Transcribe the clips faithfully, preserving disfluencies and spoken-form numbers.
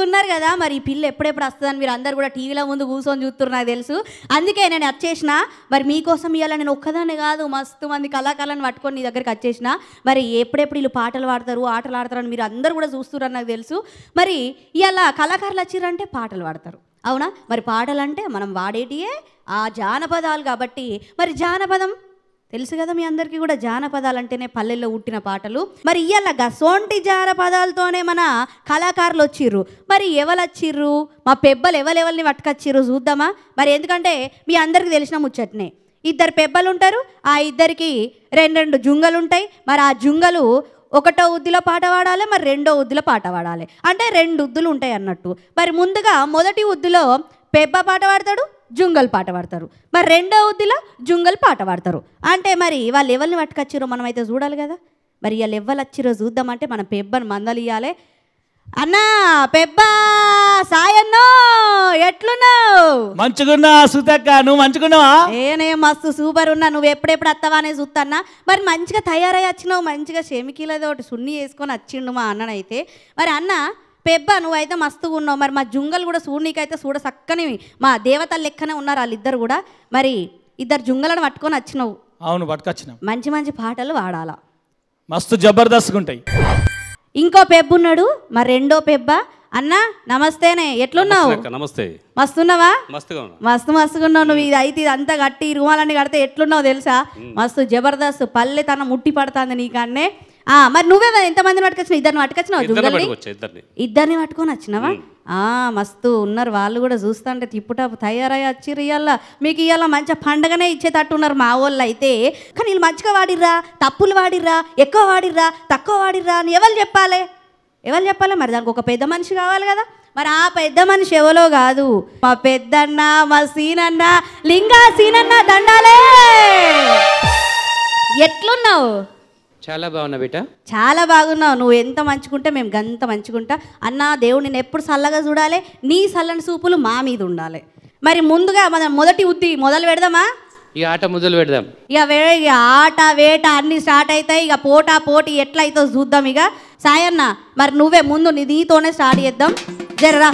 ఉన్నారు కదా, మరి ఈ పిల్ల ఎప్పుడెప్పుడు వస్తుందని మీరు అందరు కూడా టీవీలో ముందు కూర్చొని చూస్తున్నారు నాకు తెలుసు. అందుకే నేను వచ్చేసిన. మరి మీకోసం ఇవ్వాలి, నేను ఒక్కదాన్ని కాదు మస్తు మంది కళాకారులను పట్టుకొని నీ దగ్గరికి వచ్చేసిన. మరి ఎప్పుడెప్పుడు వీళ్ళు పాటలు పాడతారు ఆటలు ఆడతారని మీరు అందరు కూడా చూస్తున్నారు నాకు తెలుసు. మరి ఇలా కళాకారులు వచ్చిర్రంటే పాటలు పాడతారు, అవునా? మరి పాటలు అంటే మనం వాడేటియే ఆ జానపదాలు కాబట్టి, మరి జానపదం తెలుసు కదా మీ అందరికీ కూడా, జానపదాలు అంటేనే పల్లెల్లో పుట్టిన పాటలు. మరి ఇవాళ గసోంటి జానపదాలతోనే మన కళాకారులు వచ్చిర్రు. మరి ఎవరు వచ్చిర్రు, మా పెబ్బలు ఎవరెవరిని పట్టుకొచ్చిర్రు చూద్దామా? మరి ఎందుకంటే మీ అందరికీ తెలిసిన ముచ్చట్నే, ఇద్దరు పెబ్బలు ఉంటారు, ఆ ఇద్దరికి రెండు రెండు జుంగలు ఉంటాయి. మరి ఆ జుంగలు ఒకటో ఉద్దులో పాట పాడాలి, మరి రెండో ఉద్దులో పాట పాడాలి, అంటే రెండు ఉద్దులు ఉంటాయి అన్నట్టు. మరి ముందుగా మొదటి ఉద్దులో పెబ్బ పాట పాడతాడు, జుంగల్ పాట పాడతారు. మరి రెండో ఉద్దిలో జుంగల్ పాట పాడతారు. అంటే మరి వాళ్ళు ఎవరిని పట్టుకొచ్చిరో మనం అయితే చూడాలి కదా. మరి వాళ్ళు ఎవరు వచ్చిరో చూద్దామంటే మనం పెబ్బను మందలు ఇవ్వాలి. అన్నా పెబ్బా సాయన్నో ఎట్లున్నావు? మంచుకున్నా సుతక్క, నువ్వు మంచుకున్నావా? ఏనే మస్తు సూపర్ ఉన్నా. నువ్వు ఎప్పుడెప్పుడు వస్తావా అనే చూస్తాన్నా. మరి మంచిగా తయారై వచ్చినావు, మంచిగా షెమికీలతో ఒకటి సున్ని వేసుకొని వచ్చిండు మా అన్ననైతే. మరి అన్న పెబ్బ నువ్వైతే మస్తుగా ఉన్నావు. మరి మా జుంగలు కూడా చూడనీకైతే చూడ చక్కని మా దేవతల లెక్కనే ఉన్నారు వాళ్ళిద్దరు కూడా. మరి ఇద్దరు జుంగలను పట్టుకొని వచ్చినావు. అవును, పట్టుకొచ్చినాం. మంచి మంచి పాటలు పాడాలా, మస్తు జబర్దస్త్గా ఉంటాయి. ఇంకో పెబ్బు ఉన్నాడు, మరి రెండో పెబ్బ. అన్న నమస్తేనే, ఎట్లున్నావు? నమస్తే. మస్తున్నావా? మస్తుగా మస్తు మస్తుగా ఉన్నావు. నువ్వు ఇది అయితే ఇది అంతా కట్టి రుమాలన్నీ కడితే ఎట్లున్నావు తెలుసా? మస్తు జబర్దస్త్, పల్లె తన ముట్టి పడుతుంది నీకన్నే. మరి నువ్వే ఎంతమందిని పట్టుకొచ్చినావు? ఇద్దరిని పట్టుకొచ్చినావు జుంగల్ని? ఇద్దరిని పట్టుకొని వచ్చినావా? మస్తు ఉన్నారు వాళ్ళు కూడా, చూస్తుంటే తిప్పుటాపు తయారై వచ్చిర్రు. ఇవాళ మీకు ఇవాళ మంచిగా పండగనే ఇచ్చేటట్టు ఉన్నారు మా వాళ్ళు అయితే. కానీ వీళ్ళు మంచిగా వాడిర్రా, తప్పులు వాడిర్రా, ఎక్కువ వాడిర్రా, తక్కువ వాడిర్రా అని ఎవరు చెప్పాలి? ఎవరు చెప్పాలి? మరి దానికి ఒక పెద్ద మనిషి కావాలి కదా. మరి ఆ పెద్ద మనిషి ఎవరో కాదు, మా పెద్దన్న, మా సీనన్న, లింగా సీనన్న దండాలే. ఎట్లున్నావు? చాలా బాగున్నా బేట. చాలా బాగున్నావు. నువ్వు ఎంత మంచుకుంటే మేము గంత మంచుకుంటా. అన్న దేవుడు నేను ఎప్పుడు చల్లగా చూడాలి, నీ చల్లని చూపులు మా మీద ఉండాలి. మరి ముందుగా మన మొదటి ఉద్ది మొదలు పెడదామా? ఈ ఆట మొదలు పెడదాం. ఇక వే ఇక ఆట వేట అన్నీ స్టార్ట్ అవుతాయి. ఇక పోటా పోటీ ఎట్లయితో చూద్దాం. ఇక సాయన్న మరి నువ్వే ముందు నీతోనే స్టార్ట్ చేద్దాం. జర్రా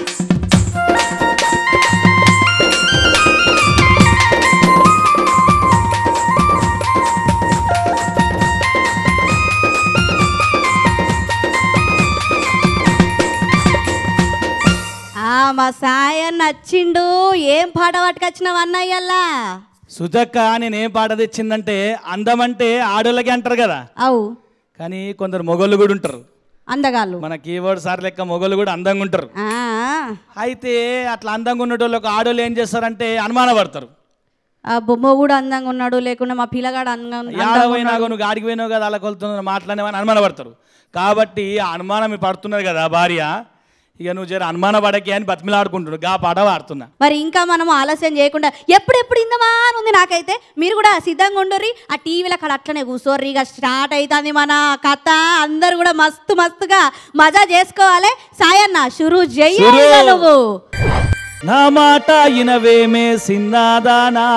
మా సాయన్న నచ్చిండు. ఏం పాట పట్టుకొచ్చినావు అన్నయ్యల్లా? సుజక్క నేనేం పాట తెచ్చిందంటే, అందం అంటే ఆడోళ్ళకి అంటారు కదా, అవు కానీ కొందరు మొగోళ్ళు కూడా ఉంటారు అందగాళ్ళు. మన కీబోర్డ్ సార్ లెక్క మొగోళ్ళు కూడా అందంగా ఉంటారు. అయితే అట్లా అందంగా ఉన్నటోళ్ళకి ఆడోళ్ళు ఏం చేస్తారంటే అనుమాన పడతారు. ఆ బొమ్మ కూడా అందంగా ఉన్నాడు, లేకుండా మా పిల్లగాడు అందంగా పోయినాగో నువ్వు గాడికి పోయినావు కదా అలా కొలుతున్నా మాట్లాడేవని అనుమాన పడతారు. కాబట్టి ఆ అనుమానం పడుతున్నది కదా భార్య, ఇక నువ్వు జర అనుమాన పడకే అని బతిమిలాడుకుంటున్నాడు. గా పాట పాడుతున్నా. మరి ఇంకా మనం ఆలస్యం చేయకుండా ఎప్పుడెప్పుడు ఇందమా అని ఉంది నాకైతే. మీరు కూడా సిద్ధంగా ఉండర్రి, ఆ టీవీలో అక్కడ అట్లనే కూర్చోర్రి. ఇక స్టార్ట్ అవుతుంది మన కథ. అందరు కూడా మస్తు మస్తుగా మజా చేసుకోవాలి. సాయన్న షురు చెయ్యాలి నువ్వు. నా మాట ఇనవేమే సిన్నాదానా,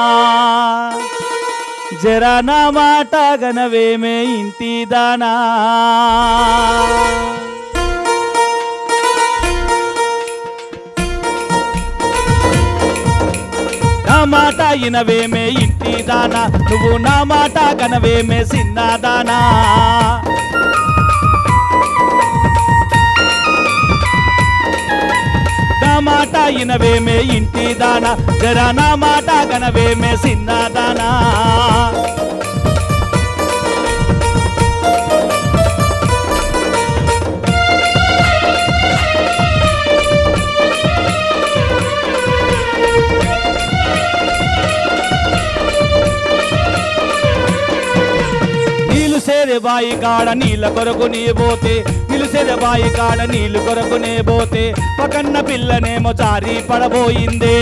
జరా నా మాట గనవేమే ఇంటి దానా. నా మాట ఇనవేమే ఇంటి దానా, నువ్వు నా మాట గనవేమే సిన్నాదానా. నా మాట ఇనవేమే ఇంటి దానా, జరా నా మాట గనవేమే సిన్నాదానా. నిలుసేదే బాయి కాడ నీళ్ళ కొరకు నీ పోతే, నిలుసేదే బాయి కాడ నీళ్ళు కొరకు నే పోతే, పకన్న పిల్లనేమో చారి పడబోయిందే.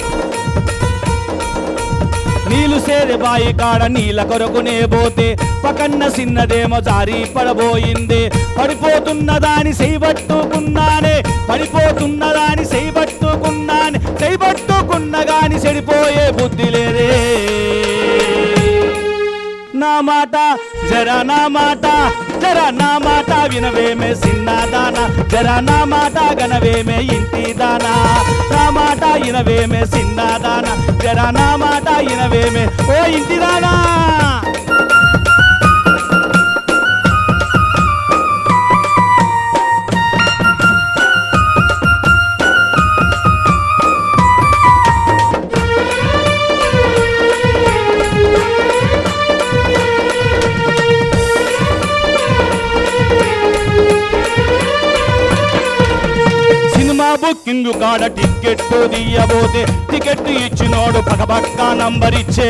నిలుసేదే బాయి కాడ నీళ్ళ కొరకు నే పోతే, పకన్న సిన్నదేమో చారి పడబోయిందే. పడిపోతున్నదాని చేయబట్టుకున్నానే, పడిపోతున్నదాని చేయబట్టుకున్నానే, చేయబట్టుకున్నగాని చెడిపోయే బుద్ధి లేదే. నా మాట జరా నా మాట జర నా మాట వినవేమే సిన్నదానా జర నా మాట గనవేమే ఇంటి దానా నా మాట వినవేమే సిన్నదానా జర నా మాట వినవేమే ఓ ఇంటి దానా బుకింగ్ కాడ టికెట్ తీయబోతే టికెట్ ఇచ్చినోడు పక్కపక్క నంబర్ ఇచ్చే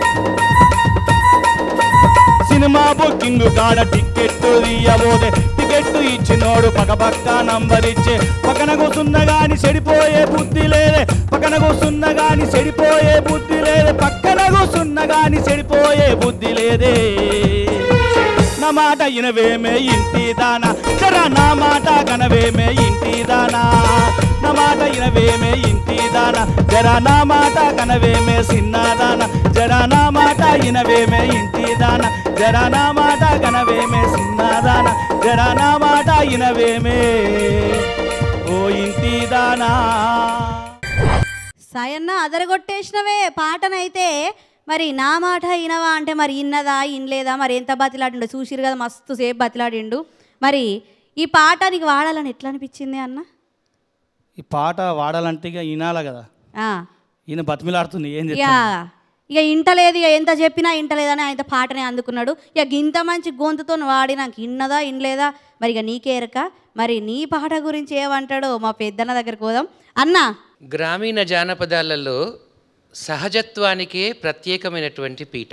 సినిమా బుకింగ్ కాడ టికెట్ తీయబోతే టికెట్ ఇచ్చినోడు పక్కపక్క నంబర్ ఇచ్చే పక్కన కూసున్న గాని చెడిపోయే బుద్ధి లేదే పక్కన కూసున్న గాని చెడిపోయే బుద్ధి లేదే పక్కన కూసున్న గాని చెడిపోయే బుద్ధి లేదే నా మాట ఇనవేమే ఇంటి దానా జర నా మాట కనవేమే ఇంటి దానా నా మాట ఇనవేమే ఇంటి దానా జర నా మాట కనవేమే సిన్నదానా జర నా మాట ఇనవేమే ఇంటి దానా జర నా మాట కనవేమే సిన్నదానా జర నా మాట ఇనవేమే ఓ ఇంటి దానా సాయన్న అదరగొట్టేసినవే పాటనైతే మరి నా మాట ఇనవా అంటే మరి ఇన్నదా ఇనలేదా మరి ఎంత బతిలాడిండు చూసిరు కదా మస్తు సేపు బతిలాడిండు మరి ఈ పాట నీకు వాడాలని ఎట్లా అనిపించింది అన్న ఈ పాట వాడాలంటే ఇక వినాలి కదా ఈయన బతిమిలాడుతుంది ఏం ఇక ఇక ఇంటలేదు ఇక ఎంత చెప్పినా ఇంటలేదని ఆయన పాటనే అందుకున్నాడు ఇక ఇంత మంచి గొంతుతో వాడి నాకు ఇన్నదా ఇనలేదా మరి ఇక నీకేరక మరి నీ పాట గురించి ఏమంటాడో మా పెద్దన్న దగ్గరికి పోదాం అన్న గ్రామీణ జానపదాలలో సహజత్వానికే ప్రత్యేకమైనటువంటి పీట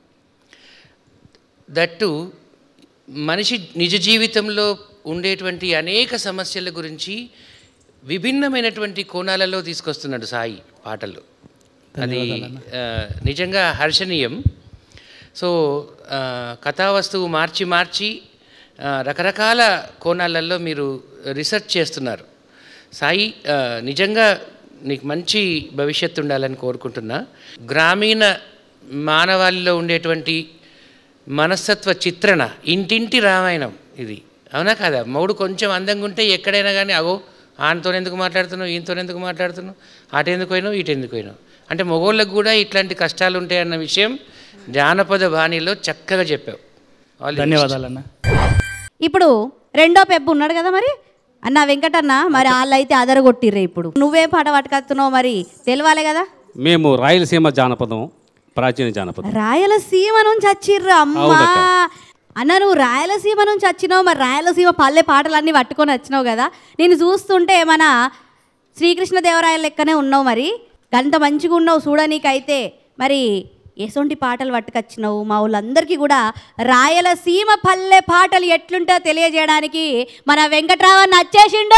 దట్టు మనిషి నిజ జీవితంలో ఉండేటువంటి అనేక సమస్యల గురించి విభిన్నమైనటువంటి కోణాలలో తీసుకొస్తున్నాడు సాయి పాటలు అది నిజంగా హర్షణీయం సో కథావస్తువు మార్చి మార్చి రకరకాల కోణాలలో మీరు రీసెర్చ్ చేస్తున్నారు సాయి నిజంగా నీకు మంచి భవిష్యత్తు ఉండాలని కోరుకుంటున్నా గ్రామీణ మానవాళిలో ఉండేటువంటి మనస్తత్వ చిత్రణ ఇంటింటి రామాయణం ఇది అవునా కదా మౌడు కొంచెం అందంగా ఉంటే ఎక్కడైనా కానీ అగో ఆయనతో ఎందుకు మాట్లాడుతున్నావు ఈయనతో ఎందుకు మాట్లాడుతున్నావు అటెందుకు పోయినావు ఇటెందుకు పోయినావు అంటే మగోళ్ళకు కూడా ఇట్లాంటి కష్టాలు ఉంటాయన్న విషయం జానపద బాణిలో చక్కగా చెప్పావు ధన్యవాదాలన్న ఇప్పుడు రెండో పెబ్బు ఉన్నాడు కదా మరి అన్న వెంకటన్న మరి వాళ్ళు అయితే అదరగొట్టిర్రే ఇప్పుడు నువ్వేం పాట పట్టుకొస్తున్నావు మరి తెలియాలి కదా మేము రాయలసీమ జానపదం ప్రాచీన జానపదం రాయలసీమ నుంచి వచ్చిర్రు అమ్మా అన్న నువ్వు రాయలసీమ నుంచి వచ్చినావు మరి రాయలసీమ పల్లె పాటలన్నీ పట్టుకొని వచ్చినావు కదా నేను చూస్తుంటే మన శ్రీకృష్ణదేవరాయల లెక్కనే ఉన్నావు మరి గంత మంచిగా ఉన్నావు చూడనీకైతే మరి ఎసొంటి పాటలు పట్టుకొచ్చినావు మా వాళ్ళందరికీ కూడా రాయలసీమ పల్లె పాటలు ఎట్లుంటో తెలియజేయడానికి మన వెంకట్రావన్న వచ్చేసిండు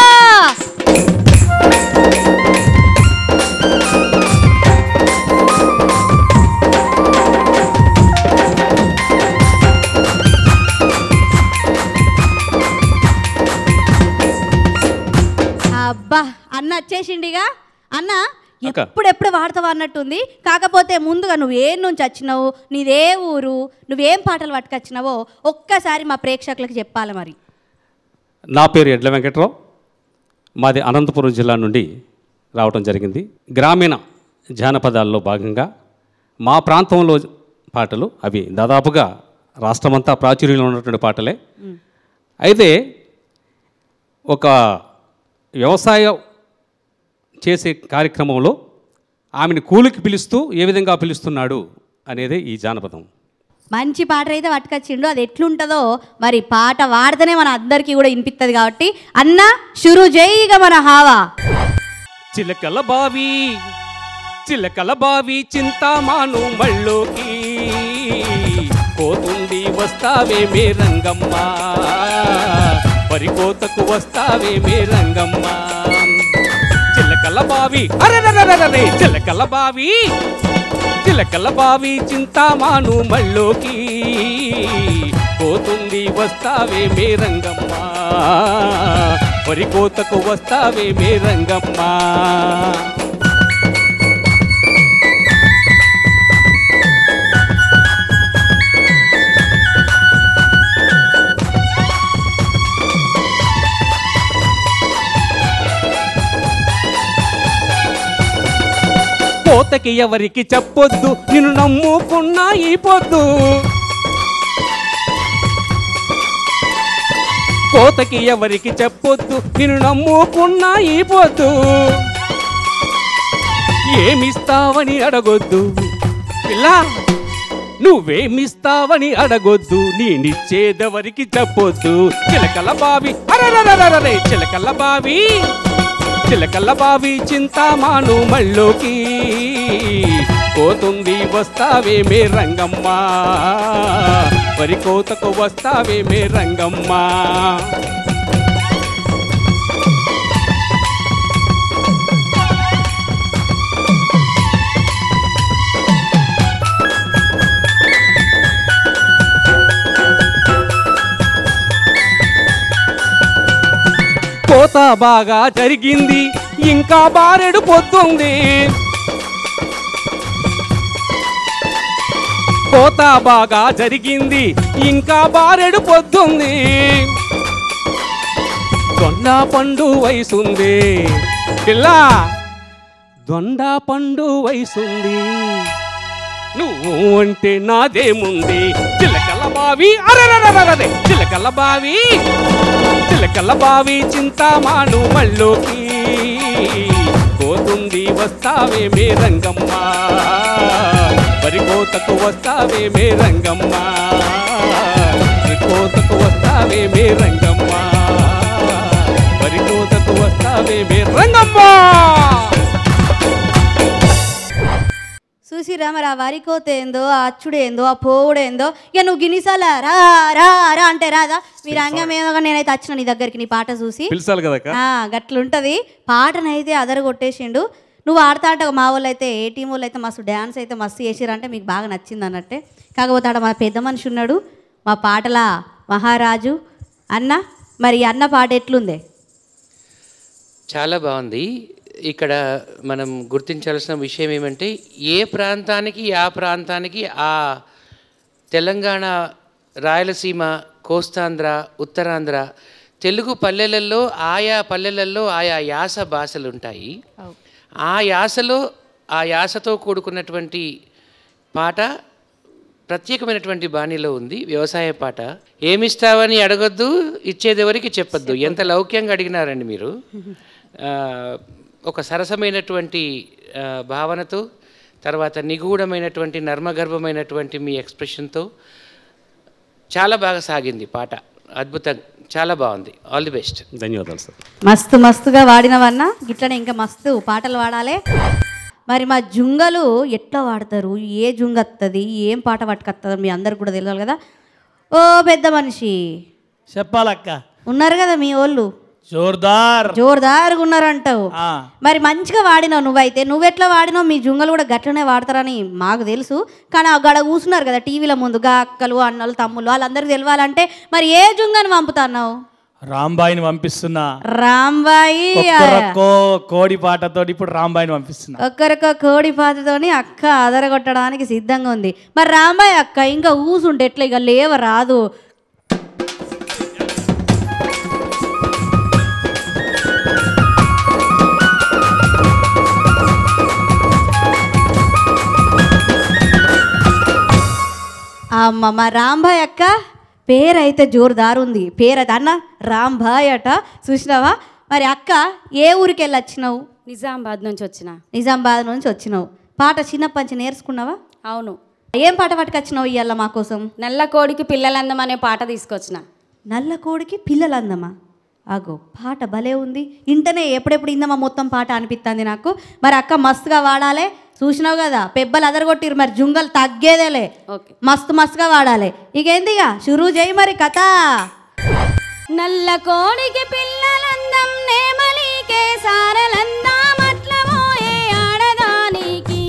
అబ్బా అన్న వచ్చేసిండిగా అన్న ఎప్పుడెప్పుడు వాడతావు అన్నట్టుంది కాకపోతే ముందుగా నువ్వేం నుంచి వచ్చినావు నీదే ఊరు నువ్వేం పాటలు పట్టుకొచ్చినావో ఒక్కసారి మా ప్రేక్షకులకు చెప్పాలి మరి నా పేరు ఎడ్ల వెంకట్రావు మాది అనంతపురం జిల్లా నుండి రావడం జరిగింది గ్రామీణ జానపదాల్లో భాగంగా మా ప్రాంతంలో పాటలు అవి దాదాపుగా రాష్ట్రమంతా ప్రాచుర్యంలో ఉన్నటువంటి పాటలే అయితే ఒక వ్యవసాయ చేసే కార్యక్రమంలో ఆమెను కూలికి పిలుస్తూ ఏ విధంగా పిలుస్తున్నాడు అనేది ఈ జానపదం మంచి పాట అయితే పట్టుకొచ్చిండు అది ఎట్లుంటుందో మరి పాట వాడితేనే మన అందరికీ కూడా వినిపిస్తుంది కాబట్టి అన్న షురు జైగా మన హావా చిలకల బావి చిలకల బావి చింతామాను మళ్ళోకి కోతుంది వస్తావే మే రంగమ్మ పరికోతకు వస్తావే మే రంగమ్మ చిలకల బావి అరే చిలకల బావి చిలకల బావి చింతామాను మళ్ళోకి పోతుంది వస్తావే మే రంగమ్మ పరికోతకు వస్తావే మే రంగమ్మ కోతకి ఎవరికి చెప్పొద్దు నిన్ను నమ్ముకున్నా ఈ పొద్దు కోతకి ఎవరికి చెప్పొద్దు నిన్ను నమ్ముకున్నా ఈ పొద్దు ఏమిస్తావని అడగొద్దు పిల్లా నువ్వేమిస్తావని అడగొద్దు నేనిచ్చేదెవరికి చెప్పొద్దు చిలకల బావి అరే చిలకల బావి చిలకల బావి చింతామాను మళ్ళోకి పోతుంది వస్తావేమే రంగమ్మ వరి కోతకు వస్తావేమే రంగమ్మ కోత బాగా జరిగింది ఇంకా బారెడు పొద్దుంది కోత బాగా జరిగింది ఇంకా బారెడు పొద్దుంది దొండ పండు వయసుంది పిల్లా దొండ పండు వయసుంది నువ్వు అంటే నాదేముంది చిలకల బావి అరే చిలకల బావి చిలకల బావి చింతామాను మళ్ళోకి పోతుంది వస్తావేమే రంగమ్మ వరి కోతకు వస్తావేమే రంగమ్మ వరి కోతకు వస్తావేమే రంగమ్మ వరి కోతకు వస్తావేమే రంగమ్మ చూసిరా మరి ఆ వరి కోత ఏందో ఆ అచ్చుడేందో ఆ పోవుడేందో ఇక నువ్వు గిన్నిసాల రా రా రా అంటే రాదా మీరు అంగం ఏదో నేనైతే వచ్చిన నీ దగ్గరికి నీ పాట చూసి పిలిచాలి కదా గట్లుంటది పాటనైతే అదర కొట్టేసిండు నువ్వు ఆడతా ఆట మా వాళ్ళు అయితే ఏ టీం వాళ్ళు అయితే మస్తు డ్యాన్స్ అయితే మస్తు చేసిరంటే మీకు బాగా నచ్చింది అన్నట్టే కాకపోతే ఆడ మా పెద్ద మనిషి ఉన్నాడు మా పాటల మహారాజు అన్న మరి అన్న పాట ఎట్లుందే చాలా బాగుంది ఇక్కడ మనం గుర్తించాల్సిన విషయం ఏమంటే ఏ ప్రాంతానికి ఆ ప్రాంతానికి ఆ తెలంగాణ రాయలసీమ కోస్తాంధ్ర ఉత్తరాంధ్ర తెలుగు పల్లెలలో ఆయా పల్లెలలో ఆయా యాస భాషలు ఉంటాయి ఆ యాసలో ఆ యాసతో కూడుకున్నటువంటి పాట ప్రత్యేకమైనటువంటి బాణీలో ఉంది వ్యవసాయ పాట ఏమిస్తావని అడగొద్దు ఇచ్చేదెవరికి చెప్పొద్దు ఎంత లౌక్యంగా అడిగినారండి మీరు ఒక సరసమైనటువంటి భావనతో తర్వాత నిగూఢమైనటువంటి నర్మగర్భమైనటువంటి మీ ఎక్స్ప్రెషన్తో చాలా బాగా సాగింది పాట అద్భుతం చాలా బాగుంది ఆల్ ది బెస్ట్ ధన్యవాదాలు సార్ మస్తు మస్తుగా వాడినవన్నా ఇట్లనే ఇంకా మస్తు పాటలు పాడాలి మరి మా జుంగలు ఎట్లా వాడతారు ఏ జుంగ వస్తుంది ఏం పాట పట్టుకొస్తుందో మీ అందరికి కూడా తెలియాలి కదా ఓ పెద్ద మనిషి చెప్పాలక్క ఉన్నారు కదా మీ వాళ్ళు జోర్దార్ జోర్దార్గా ఉన్నారంటావు మరి మంచిగా వాడినావు నువ్వైతే నువ్వెట్లా వాడినావు మీ జుంగలు కూడా గట్లనే వాడతారని మాకు తెలుసు కానీ ఆ గడ కూర్చున్నారు కదా టీవీల ముందు గా అక్కలు అన్నలు తమ్ముళ్ళు వాళ్ళందరికీ తెలవాలంటే మరి ఏ జుంగని పంపుతున్నావు రాంబాయిని పంపిస్తున్నా రాంబాయి కోడి పాటతో ఇప్పుడు రాంబాయిని పంపిస్తున్నా ఒక్కరికో కోడి పాటతోని అక్క అదరగొట్టడానికి సిద్ధంగా ఉంది మరి రాంబాయి అక్క ఇంకా ఊసుంటే ఎట్లా ఇక లేవ రాదు అమ్మ మా రాంబాయ్ అక్క పేరైతే జోరుదారు ఉంది పేరు అయితే అన్న రాంబాయ్ అట చూసినావా మరి అక్క ఏ ఊరికి వెళ్ళి వచ్చినావు నిజామాబాద్ నుంచి వచ్చిన నిజామాబాద్ నుంచి వచ్చినావు పాట చిన్నప్పటి నుంచి నేర్చుకున్నావా అవును ఏం పాట పట్టుకొచ్చినావు ఇవాళ మా కోసం నల్ల కోడికి పిల్లలందం అనే పాట తీసుకొచ్చిన నల్ల కోడికి పిల్లలందమా అగో పాట భలే ఉంది ఇంటనే ఎప్పుడెప్పుడు ఇందమ్మా మొత్తం పాట అనిపిస్తుంది నాకు మరి అక్క మస్తుగా వాడాలి చూసినావు కదా పెబ్బలు అదరగొట్టిరు మరి జుంగలు తగ్గేదేలే మస్తు మస్తుగా వాడాలి ఇక ఏందిగా షురూ చేయి మరి కథ నల్ల కోడికి పిల్లలందం నేమలికే సారలందామట్లమోయే ఆడదానికి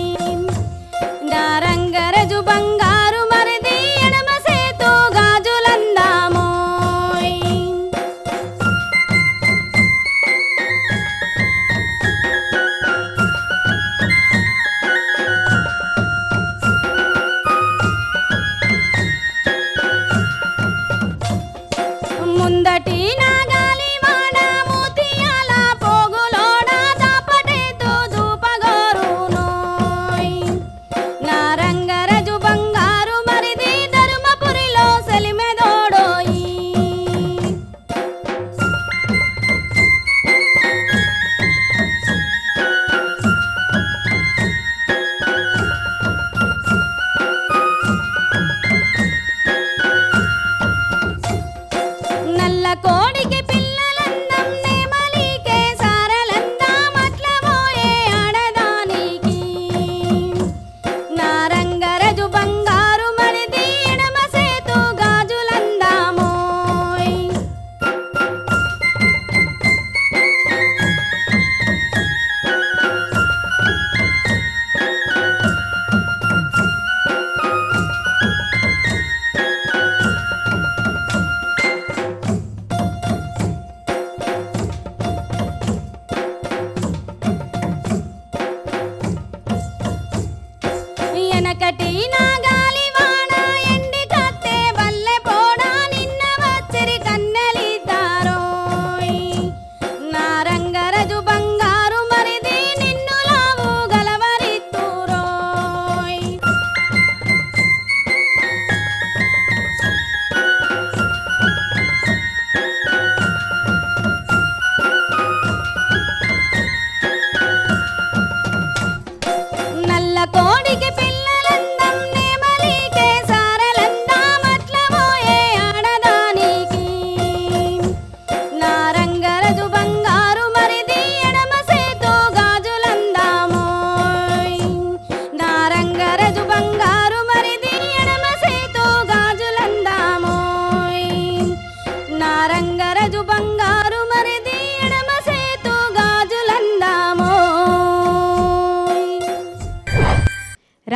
దారంగరజు బంగారు మరిది ఎడమ సేతు గాజులందామోయ్ ముందటి నాగాలి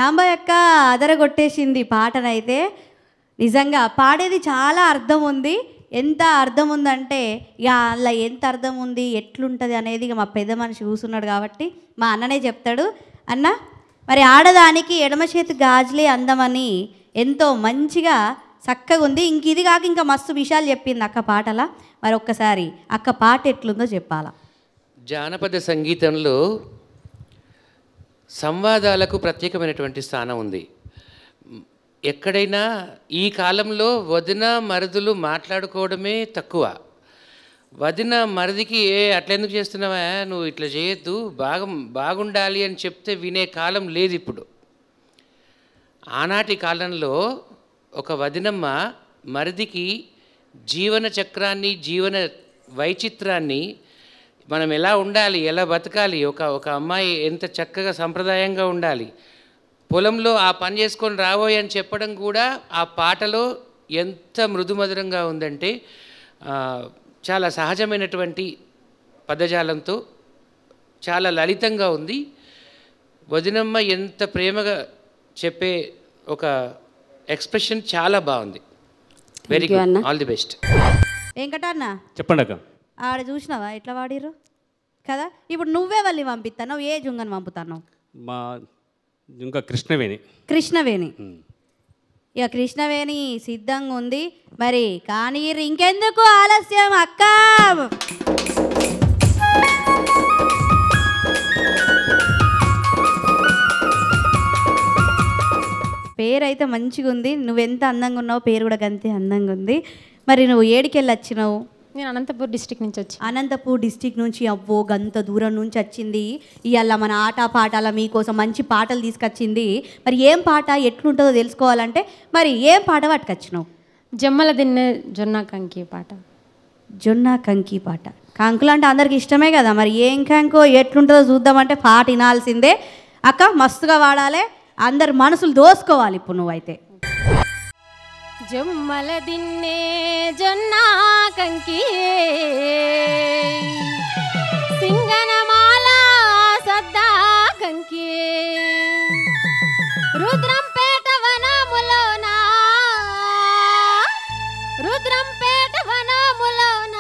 రాంబాయ్ అక్క అదరగొట్టేసింది పాటనైతే. నిజంగా పాడేది చాలా అర్థం ఉంది. ఎంత అర్థం ఉందంటే ఇక అలా ఎంత అర్థం ఉంది ఎట్లుంటుంది అనేది ఇక మా పెద్ద మనిషి కూర్చున్నాడు కాబట్టి మా అన్ననే చెప్తాడు. అన్న మరి ఆడదానికి ఎడమ చేతి గాజులే అందమని ఎంతో మంచిగా చక్కగా ఉంది. ఇంక ఇది కాక ఇంకా మస్తు విషయాలు చెప్పింది అక్క పాటలా. మరి ఒక్కసారి అక్క పాట ఎట్లుందో చెప్పాలా. జానపద సంగీతంలో సంవాదాలకు ప్రత్యేకమైనటువంటి స్థానం ఉంది. ఎక్కడైనా ఈ కాలంలో వదిన మరుదులు మాట్లాడుకోవడమే తక్కువ. వదిన మరిదికి ఏ అట్లెందుకు చేస్తున్నావా, నువ్వు ఇట్లా చేయొద్దు, బాగా బాగుండాలి అని చెప్తే వినే కాలం లేదు ఇప్పుడు. ఆనాటి కాలంలో ఒక వదినమ్మ మరిదికి జీవన చక్రాన్ని, జీవన వైచిత్రాన్ని, మనం ఎలా ఉండాలి, ఎలా బతకాలి, ఒక ఒక అమ్మాయి ఎంత చక్కగా సంప్రదాయంగా ఉండాలి, పొలంలో ఆ పని చేసుకొని రాబోయే అని చెప్పడం కూడా ఆ పాటలో ఎంత మృదుమధురంగా ఉందంటే చాలా సహజమైనటువంటి పదజాలంతో చాలా లలితంగా ఉంది. వదినమ్మ ఎంత ప్రేమగా చెప్పే ఒక ఎక్స్ప్రెషన్ చాలా బాగుంది. Very good, all the best. వెంకటన్న చెప్పండి అక్క. ఆడ చూసినావా ఎట్లా వాడిర్రు కదా. ఇప్పుడు నువ్వే వాళ్ళని పంపిస్తాను, ఏ జుంగని పంపుతాను? మా ఇంకా కృష్ణవేణి. కృష్ణవేణి. ఇక కృష్ణవేణి సిద్ధంగా ఉంది. మరి కానీ ఇంకెందుకు ఆలస్యం అక్క. పేరు అయితే మంచిగా ఉంది. నువ్వెంత అందంగా ఉన్నావు, పేరు కూడా గంతే అందంగా ఉంది. మరి నువ్వు ఏడికెళ్ళి వచ్చినావు? నేను అనంతపూర్ డిస్టిక్ నుంచి వచ్చి. అనంతపూర్ డిస్టిక్ నుంచి అవ్వో గంత దూరం నుంచి వచ్చింది. ఇవాళ మన ఆట పాటల మీకోసం మంచి పాటలు తీసుకొచ్చింది. మరి ఏం పాట ఎట్లుంటుందో తెలుసుకోవాలంటే మరి ఏం పాట పట్టుకొచ్చినావు? జమ్మల దిన్నె జొన్న కంకి పాట. జొన్న కంకి పాట. కంకులు అంటే అందరికి ఇష్టమే కదా. మరి ఏం కంకో ఎట్లుంటుందో చూద్దామంటే పాట వినాల్సిందే. అక్క మస్తుగా వాడాలి, అందరు మనసులు దోసుకోవాలి ఇప్పుడు నువ్వైతే. జమ్మల దిన్నే జొన్న కంకి సింగనమాల సద్దా కంకి రుద్రంపేట వనములోన రుద్రంపేట వనములోన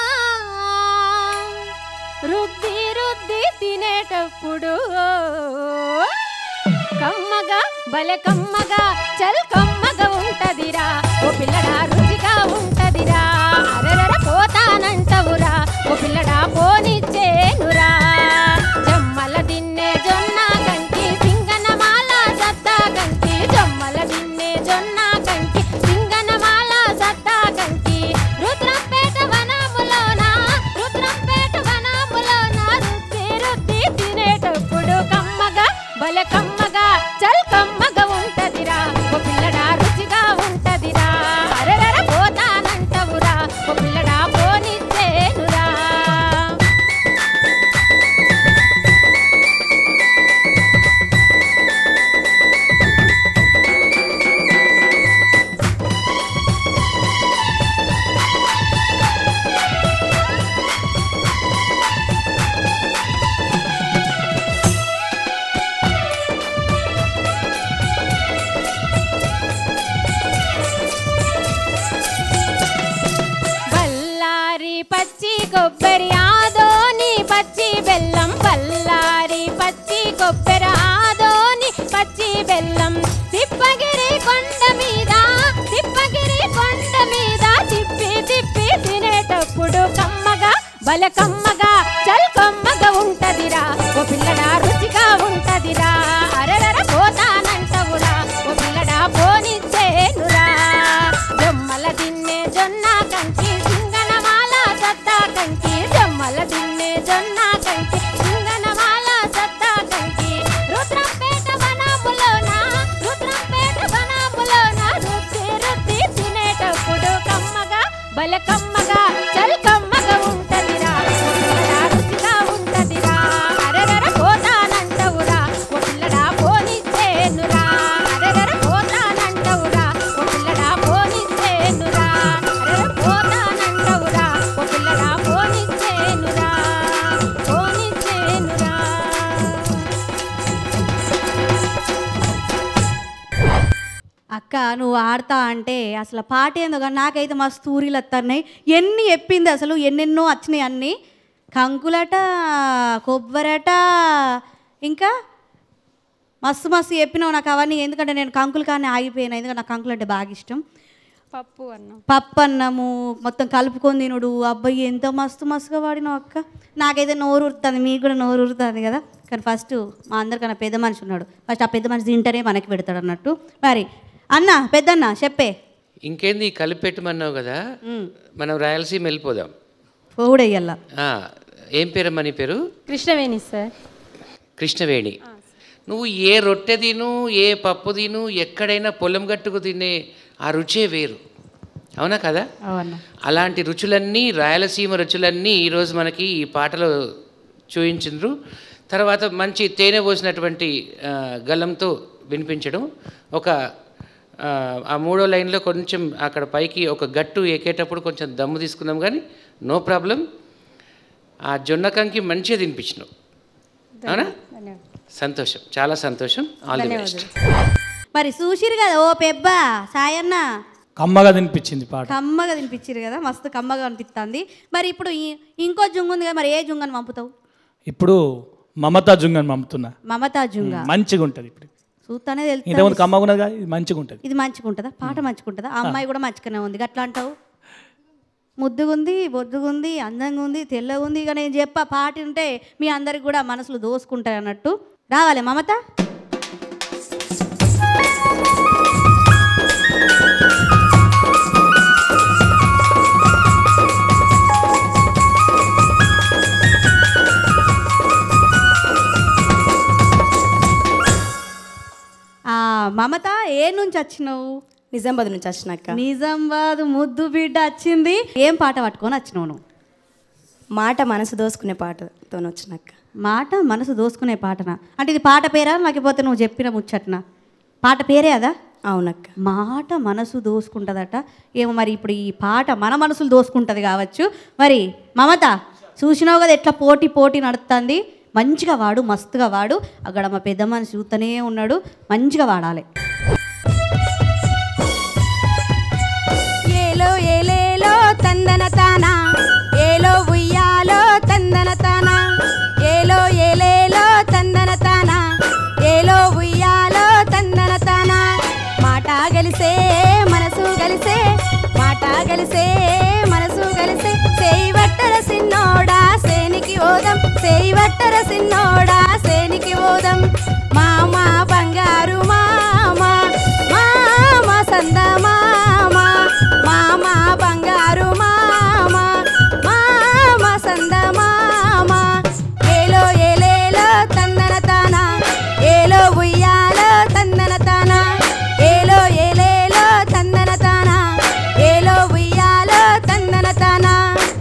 రుద్ది రుద్ది తినేటప్పుడు కమ్మగా బలె కమ్మగా చల్ కమ్మగా ఉంటదిరా ఓ పిల్లడా, రుచిగా ఉంటదిరా. అరెరర పోతానంటవురా ఓ పిల్లడా, పోనిచ్చేనురా. జమ్మల దిన్నె జొన్న కంకి సింగనమాల సత్తా కంకి జమ్మల దిన్నె జొన్న కంకి సింగనమాల సత్తా కంకి రుద్రంపేట వనములోన రుద్రంపేట వనములోన రుద్ది రుద్ది తినేటప్పుడు కమ్మగా బలె కమ్మగా చల్ కమ్మగా ఉంటదిరా ఓ పిల్లడా, రుచిగా ఉంటదిరా. అరెరర పోతానంటవురా ఓ పిల్లడా, పోనిచ్చేనురా. బల్లారి పచ్చి కొబ్బరి ఆదోని పచ్చి బెల్లం బల్లారి పచ్చి కొబ్బరి ఆదోని పచ్చి బెల్లం తిప్పగిరి కొండ మీద తిప్పగిరి కొండ మీద తిప్పి తిప్పి తినేటప్పుడు కమ్మగా బల కమ్మగా చల్ కమ్మగా ఉంటదిరా ఓ పిల్లడా, రుచిగా ఉంటదిరా. అరెరర పోతానంటవురా ఓ పిల్లడా, పోనిచ్చేనురా. జమ్మల దిన్నె జొన్న కంకి సింగనమాల సత్తా కంకి జమ్మల దిన్నె జొన్న కంకి సింగనమాల సత్తా కంకి రుద్రంపేట వనములోన రుద్రంపేట వనములోన రుద్ది రుద్ది తినేటప్పుడు కమ్మగా బల కమ్మగా చల్ కమ్మగా ఉంటదిరా. అక్క నువ్వు ఆడతా అంటే అసలు పాట ఏందో కానీ నాకైతే మస్తు ఊరిలు వస్తున్నాయి. ఎన్ని చెప్పింది అసలు, ఎన్నెన్నో వచ్చినాయి అన్నీ. కంకులట, కొబ్బరట, ఇంకా మస్తు మస్తు చెప్పినావు నాకు అవన్నీ. ఎందుకంటే నేను కంకులు కానీ ఆగిపోయాను, ఎందుకంటే నాకు కంకులు అంటే బాగా ఇష్టం. పప్పు అన్నం, పప్పు అన్నము మొత్తం కలుపుకొని తినుడు. అబ్బాయి ఎంత మస్తు మస్తుగా వాడినావు అక్క. నాకైతే నోరు ఉరుతుంది, మీకు కూడా నోరు ఉరుతుంది కదా. కానీ ఫస్ట్ మా అందరికన్నా పెద్ద మనిషి ఉన్నాడు, ఫస్ట్ ఆ పెద్ద మనిషి తింటేనే మనకి పెడతాడు అన్నట్టు. మరి అన్న పెద్దన్న చెప్పే. ఇంకేంది కలిపెట్టమన్నావు కదా, మనం రాయలసీమ వెళ్ళిపోదాం. పోవుడయ్యల్లా. ఏం పేరమ్మా నీ పేరు? కృష్ణవేణి సార్. కృష్ణవేణి. నువ్వు ఏ రొట్టె తిను, ఏ పప్పు తిను, ఎక్కడైనా పొలం గట్టుకు తినే ఆ రుచే వేరు, అవునా కదా? అవునా. అలాంటి రుచులన్నీ, రాయలసీమ రుచులన్నీ ఈరోజు మనకి ఈ పాటలో చూయించిండ్రు. తర్వాత మంచి తేనె పోసినటువంటి గల్లంతో వినిపించడం. ఒక ఆ మూడో లైన్లో కొంచెం అక్కడ పైకి ఒక గట్టు ఎక్కేటప్పుడు కొంచెం దమ్ము తీసుకున్నాం, కానీ నో ప్రాబ్లం. ఆ జొన్నకంకి మంచిగా తినిపించినావు, అవునా? సంతోషం, చాలా సంతోషం. All the best. మరి చూసిరు కదా ఓ పెబ్బ సాయన్న, కమ్మగా తినిపించింది పాట, కమ్మగా తినిపించారు కదా, మస్తు కమ్మగా అనిపిస్తుంది. మరి ఇప్పుడు ఇంకో జుంగు ఉంది కదా, మరి ఏ జుంగని పంపుతావు? ఇప్పుడు మమతా జుంగని పంపుతున్నా. మమతా జుంగ మంచిగా ఉంటుంది. ఇప్పుడు చూస్తానే తెలుస్తుంది, కమ్మగా ఉన్నది కదా, ఇది మంచిగా ఉంటుంది. ఇది మంచిగా ఉంటుందా? పాట మంచిగా ఉంటుందా? ఆ అమ్మాయి కూడా మంచిగానే ఉంది, అట్లా అంటావు? ముద్దుగుంది, బొద్దుగుంది, అందంగా ఉంది, తెల్లగా ఉంది. ఇక నేను చెప్పా పాట ఉంటే మీ అందరికి కూడా మనసులు దోసుకుంటాయి అన్నట్టు. రావాలి మమత. మమత ఏ నుంచి వచ్చినావు? నిజామాబాద్ నుంచి వచ్చినాక. నిజామాబాద్ ముద్దు బిడ్డ వచ్చింది. ఏం పాట పట్టుకొని వచ్చినావు నువ్వు? మాట మనసు దోసుకునే పాటతో వచ్చినాక. మాట మనసు దోసుకునే పాటనా? అంటే ఇది పాట పేరా లేకపోతే నువ్వు చెప్పిన ముచ్చట్నా? పాట పేరే అదా? అవునక్క. మాట మనసు దోసుకుంటుందట. ఏమో మరి ఇప్పుడు ఈ పాట మన మనసులు దోసుకుంటుంది కావచ్చు. మరి మమత చూసినావు కదా ఎట్లా పోటీ పోటీ నడుస్తుంది. మంచిగా వాడు, మస్తుగా వాడు. అక్కడ మా పెద్ద మనిషి చూస్తూనే ఉన్నాడు, మంచిగా వాడాలి. ఏలో ఏలేలో తందన తానా, ఏలో ఉయ్యాలో తందన తానా, ఏలో ఏలేలో తందన తానా, ఏలో ఉయ్యాలో తందన తానా. మాట గలిసే మనసు గలిసే, మాట గలిసే మనసు గలిసే. సేయి వట్టర సిన్నోడా సేనికి ఓదం, సేయి వట్టర సిన్నోడా సేనికి ఓదం. మామ బంగారు మామ, మామ సంద మామ, మామ బంగారు మామ, మామ సంద మామ. ఏలో ఏలేలో తందన తానా, ఏలో ఉయ్యాలో తందన తానా, ఏలో ఏలేలో తందన తానా, ఏలో ఉయ్యాలో తందన తానా.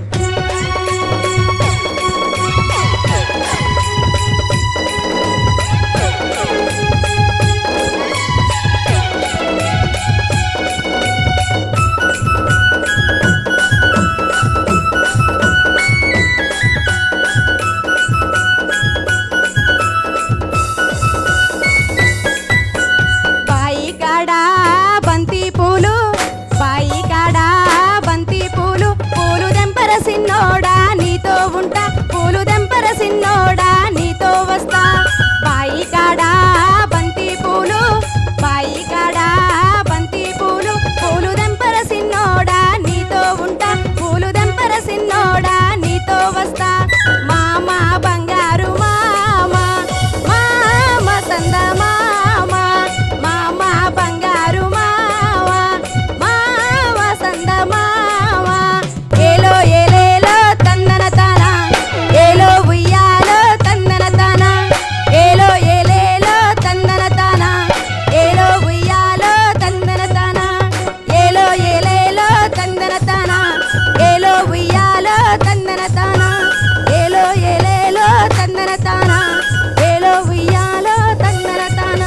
బాయి కాడా బంతి పూలు, బాయి కాడా బంతి పూలు, పూలు దెంపర సిన్నోడా నీతో ఉంటా, పూలు దెంపర సిన్నోడా నీతో వస్తా. బాయి కాడా బంతి పూలు, బాయి కాడా బంతి పూలు, పూలు దెంపర సిన్నోడా నీతో ఉంటా, పూలు దెంపర సిన్నోడా నీతో వస్తా. మామ బంగారు మామ, మామ సంద మామ, మామ బంగారు మామ, మామ సంద మామ. ఏలో ఏలేలో తందన తానా, ఏలో ఉయ్యాలో తందన తానా, ఏలో ఏలేలో తందన తానా, ఏలో ఉయ్యాలో తందన తానా, ఏలో ఏలేలో తందన తానా, ఏలో ఉయ్యాలో తందన తానా, ఏలో ఏలేలో తందన తానా, ఏలో ఉయ్యాలో తందన తానా.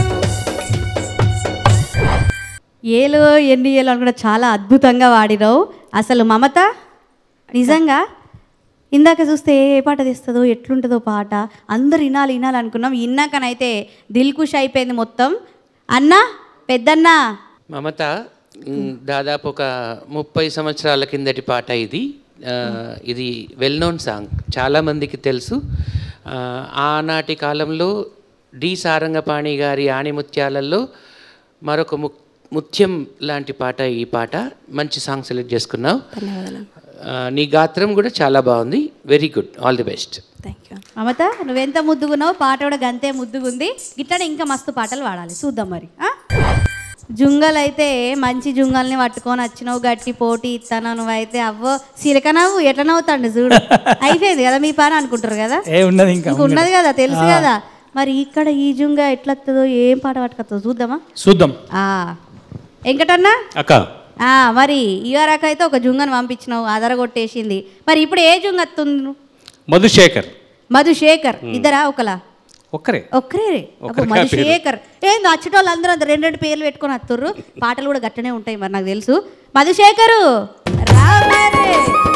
ఏలో ఎన్ని ఏలో అని కూడా చాలా అద్భుతంగా వాడినావు అసలు మమత. నిజంగా ఇందాక చూస్తే ఏ పాట తెస్తుందో ఎట్లుంటుందో పాట, అందరు వినాలి వినాలి అనుకున్నాం. విన్నాకనైతే దిల్ ఖుష్ అయిపోయింది మొత్తం. అన్న పెద్దన్న మమత మ్, దాదాపు ఒక ముప్పై సంవత్సరాల కిందటి పాట ఇది. ఆ, ఇది వెల్ నోన్ సాంగ్, చాలామందికి తెలుసు. ఆ, ఆనాటి కాలంలో డి సారంగపాణి గారి ఆణిముత్యాలలో మరొక ము ముత్యం లాంటి పాట ఈ పాట. మంచి సాంగ్ సెలెక్ట్ చేసుకున్నావు. ఆ, నీ గాత్రం కూడా చాలా బాగుంది. Very good, all the best. Thank you. Mamata నువ్వెంత ముద్దుగున్నావు, పాట కూడా గంతే ముద్దుగుంది. గిట్లనే ఇంకా మస్తు పాటలు పాడాలి, చూద్దాం మరి. ఆ? జుంగలు అయితే మంచి జుంగల్ని పట్టుకొని వచ్చినావు, గట్టి పోటీ ఇస్తాను. నువ్వైతే అవ్వో సిలక నవ్వు ఎట్లా నవ్వుతాండి చూడు. అయిపోయింది కదా మీ పని అనుకుంటారు కదా, ఏ ఉన్నది ఇంకా ఇంక ఉన్నది కదా తెలుసు కదా. మరి ఇక్కడ ఈ జుంగ ఎట్లా వస్తుందో, ఏం పాట పట్టుకొస్తుందో చూద్దామా? చూద్దాం. ఆ వెంకటన్నా అక్క ఆ, మరి ఇవరకు అయితే ఒక జుంగను పంపించినావు, ఆధార కొట్టేసింది. మరి ఇప్పుడు ఏ జుంగ వస్తుంది? మధుశేఖర్. మధుశేఖర్ ఇద్దరా ఒకలా? ఒక్కరే. ఒక్కరే. అప్పుడు మధుశేఖర్ ఏంది వచ్చేటోళ్ళు అందరూ అంత రెండు రెండు పేర్లు పెట్టుకొని వస్తుర్రు. పాటలు కూడా గట్టనే ఉంటాయి మరి నాకు తెలుసు. మధుశేఖరు రా మరి.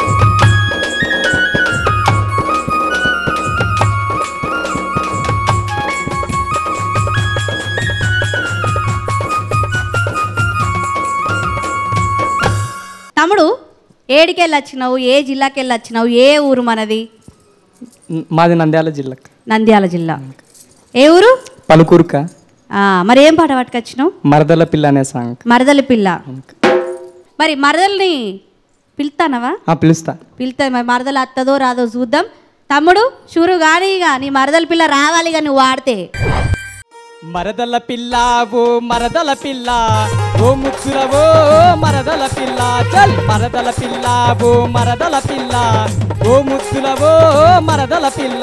తమ్ముడు ఏడికెళ్ళి వచ్చినావు, ఏ జిల్లాకి వెళ్ళి వచ్చినావు, ఏ ఊరు మనది? మాది నంద్యాల జిల్లా. నంద్యాల జిల్లా. ఏ ఊరు? పలుకూరుక. ఆ, మరి ఏం పాట పట్టుకొచ్చినావు? మరదల పిల్ల అనే సాంగ్. మరదలి పిల్ల. మరి మరదల్ని పిలుస్తానవా? పిలుస్తా. పిలుస్తా. మరి మరదలు అత్తదో రాదో చూద్దాం. తమ్ముడు షురు కానీ ఇక నీ మరదల పిల్ల రావాలి, ఇక నువ్వు వాడితే. మరదల పిల్ల ఓ మరదల పిల్ల ఓ ముక్కులవో మరదల పిల్ల చల్ మరదల పిల్ల ఓ మరదల పిల్ల ఓ ముక్కులవో మరదల పిల్ల.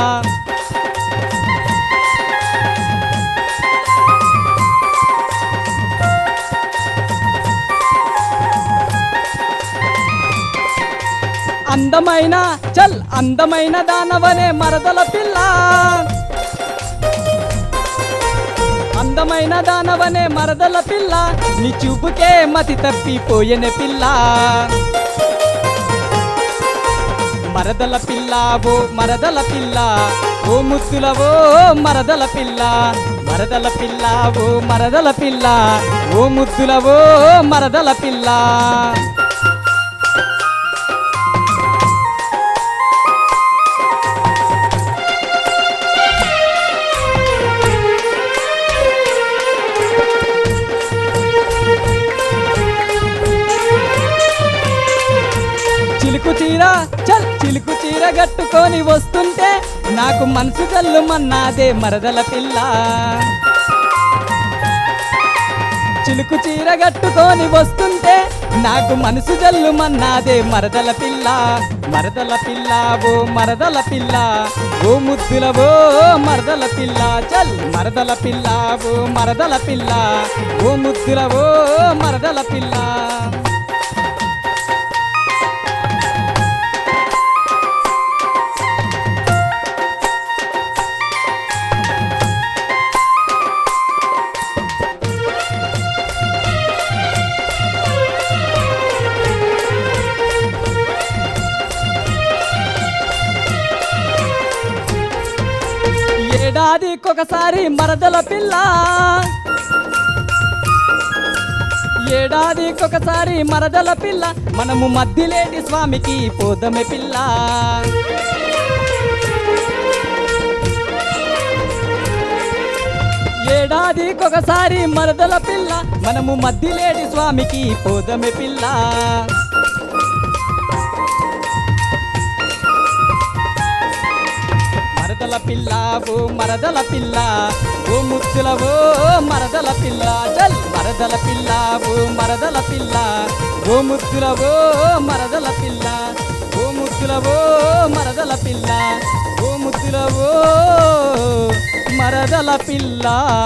అందమైన చల్ అందమైన దానవనే మరదల పిల్ల, అందమైన దానవనే మరదల పిల్ల, నీ చూపుకే మతి తప్పిపోయెనే పిల్ల. మరదల పిల్ల ఓ మరదల పిల్ల ఓ ముద్దులవో మరదల పిల్ల, మరదల పిల్ల ఓ మరదల పిల్ల ఓ ముద్దులవో మరదల పిల్ల. చిలుకు చీర చల్ చిలుకు చీర కట్టుకొని వస్తుంటే నాకు మనసు జల్లుమన్నాదే మరదల పిల్ల. చిలుకు చీర కట్టుకొని వస్తుంటే నాకు మనసు జల్లుమన్నాదే మరదల పిల్ల. మరదల పిల్ల ఓ మరదల పిల్ల ఓ ముద్దులవో మరదల పిల్ల చల్ మరదల పిల్ల ఓ మరదల పిల్ల ఓ ముద్దులవో మరదల పిల్ల. ఏడాదికొకసారి మరదల పిల్ల, ఏడాదికొకసారి మరదల పిల్ల, మనము మద్దిలేటి స్వామికి పోదమే పిల్ల. ఏడాదికొకసారి మరదల పిల్ల, మనము మద్దిలేటి స్వామికి పోదమే పిల్ల. మరదల పిల్ల ఓ మరదల పిల్ల ఓ ముత్తులవో మరదల పిల్ల చల్ మరదల పిల్ల ఓ మరదల పిల్ల ఓ ముత్తులవో మరదల పిల్ల ఓ ముత్తులవో మరదల పిల్ల ఓ ముత్తులవో మరదల పిల్ల.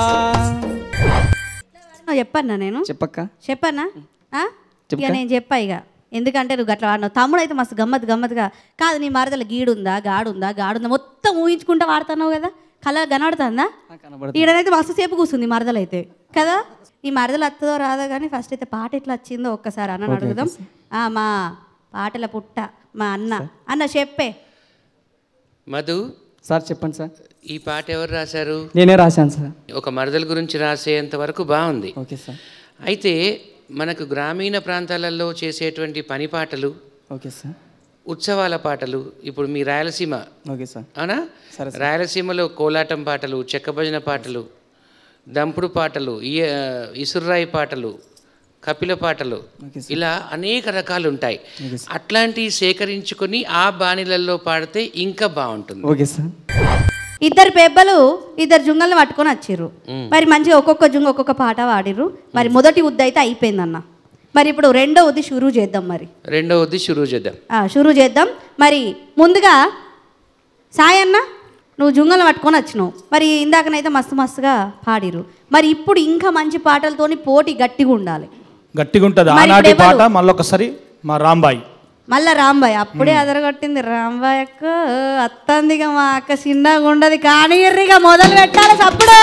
చెప్పన్నా నేను చెప్పక్క. చెప్పన్నా ఇక నేను చెప్పా ఇక, ఎందుకంటే నువ్వు గట్లా వాడినావు. తమ్ముడు అయితే మస్తు గమ్మత్ గమ్మత్తుగా కాదు, నీ మరదల గీడుందా గాడుందా గాడుందా మొత్తం ఊహించుకుంటా వాడుతున్నావు కదా, కళ కనబడుతుందా? ఈడనైతే మస్తు సేపు కూర్చుంది మరదలు అయితే కదా. ఈ మరదలు వస్తుందో రాదో కానీ ఫస్ట్ అయితే పాట ఎట్లా వచ్చిందో ఒక్కసారి అన్న అడుగుదాం. మా పాటల పుట్ట మా అన్న అన్న చెప్పే. మధు సార్ చెప్పండి సార్. ఈ పాట ఎవరు రాశారు? నేనే రాశాను సార్. ఒక మరదల గురించి రాసేంత వరకు బాగుంది. Okay sir. అయితే మనకు గ్రామీణ ప్రాంతాలలో చేసేటువంటి పని పాటలు, ఓకే సార్, ఉత్సవాల పాటలు, ఇప్పుడు మీ రాయలసీమ ఓకే సార్, అవునా, రాయలసీమలో కోలాటం పాటలు, చెక్క భజన పాటలు, దంపుడు పాటలు, ఇసుర్రాయి పాటలు, కపిల పాటలు, ఇలా అనేక రకాలు ఉంటాయి. అట్లాంటివి సేకరించుకొని ఆ బాణీలలో పాడితే ఇంకా బాగుంటుంది. Okay sir. ఇద్దరు పెబ్బలు ఇద్దరు జుంగల్ని పట్టుకొని వచ్చిర్రు. మరి మంచిగా ఒక్కొక్క జుంగ ఒక్కొక్క పాట పాడిర్రు. మరి మొదటి ఉద్ది అయితే అయిపోయిందన్న. మరి ఇప్పుడు రెండో ఉద్ది షురూ చేద్దాం. మరి రెండో ఉద్ది షురూ చేద్దాం షురూ చేద్దాం మరి ముందుగా సాయన్న నువ్వు జుంగలు పట్టుకొని వచ్చినావు. మరి ఇందాకనైతే మస్తు మస్తుగా పాడిరు. మరి ఇప్పుడు ఇంకా మంచి పాటలతోని పోటీ గట్టిగా ఉండాలి. గట్టిగా ఉంటుంది ఆనాటి పాట. మళ్ళొకసారి మా రాంబాయి మళ్ళా రాంబాయ్ అప్పుడే అదరగొట్టింది. రాంబాయ్ అక్క అత్తందిగా మా అక్క చిన్నగా ఉండదు కానీ ఎర్రిగా మొదలు పెట్టాలి అప్పుడు.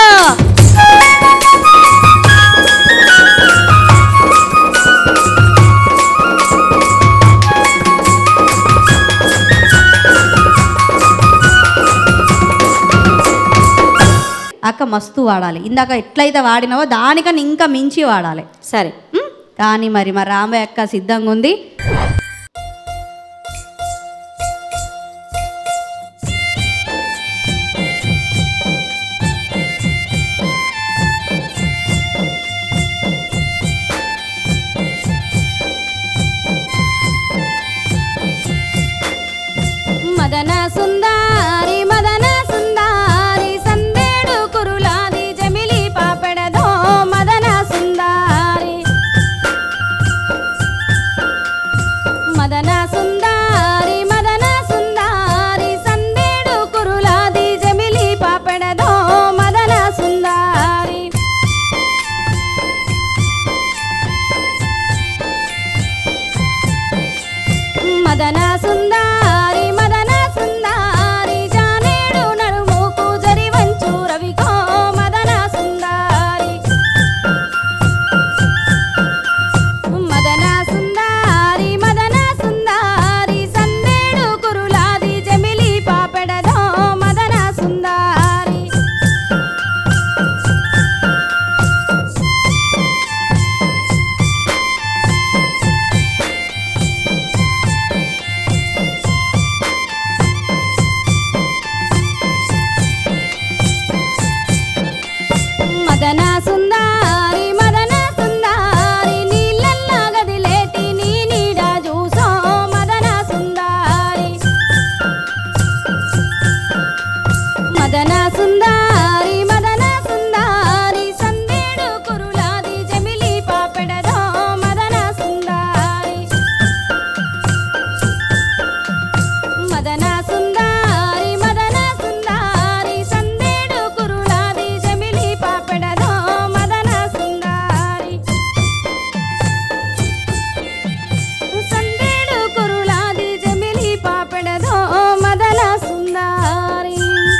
అక్క మస్తు వాడాలి. ఇందాక ఎట్లయితే వాడినావో దానికన్నా ఇంకా మించి వాడాలి. సరే కానీ మరి మా రాంబాయ్ అక్క సిద్ధంగా ఉంది. మదన సుందారి మదన సుందారి సందేడు కురులాది జమిలి పాపెడదో మదన సుందారి మదన సుందారి మదన సుందారి సందేడు కురులాది జమిలి పాపెడదో మదన సుందారి మదన సుందారి మదన సుందారి జానేడు నడుముకు జరి వంచు రవికో మదన సుందారి మదన సుందారి మదన సుందారి సందేడు కురులాది జమిలి పాపెడదో మదన సుందారి మదన సుందారి మదన సుందారి నీళ్ళల్లా గదిలేటి నీ నీడ చూసో మదన సుందారి మదన సుందారి మదన సుందారి సందేడు కురులాది జమిలి పాపెడదో మదన సుందారి మదన సుందారి మదన సుందారి సందేడు కురులాది జమిలి పాపెడదో మదన సుందారి సందేడు కురులాది జమిలి పాపెడదో మదన సుందారి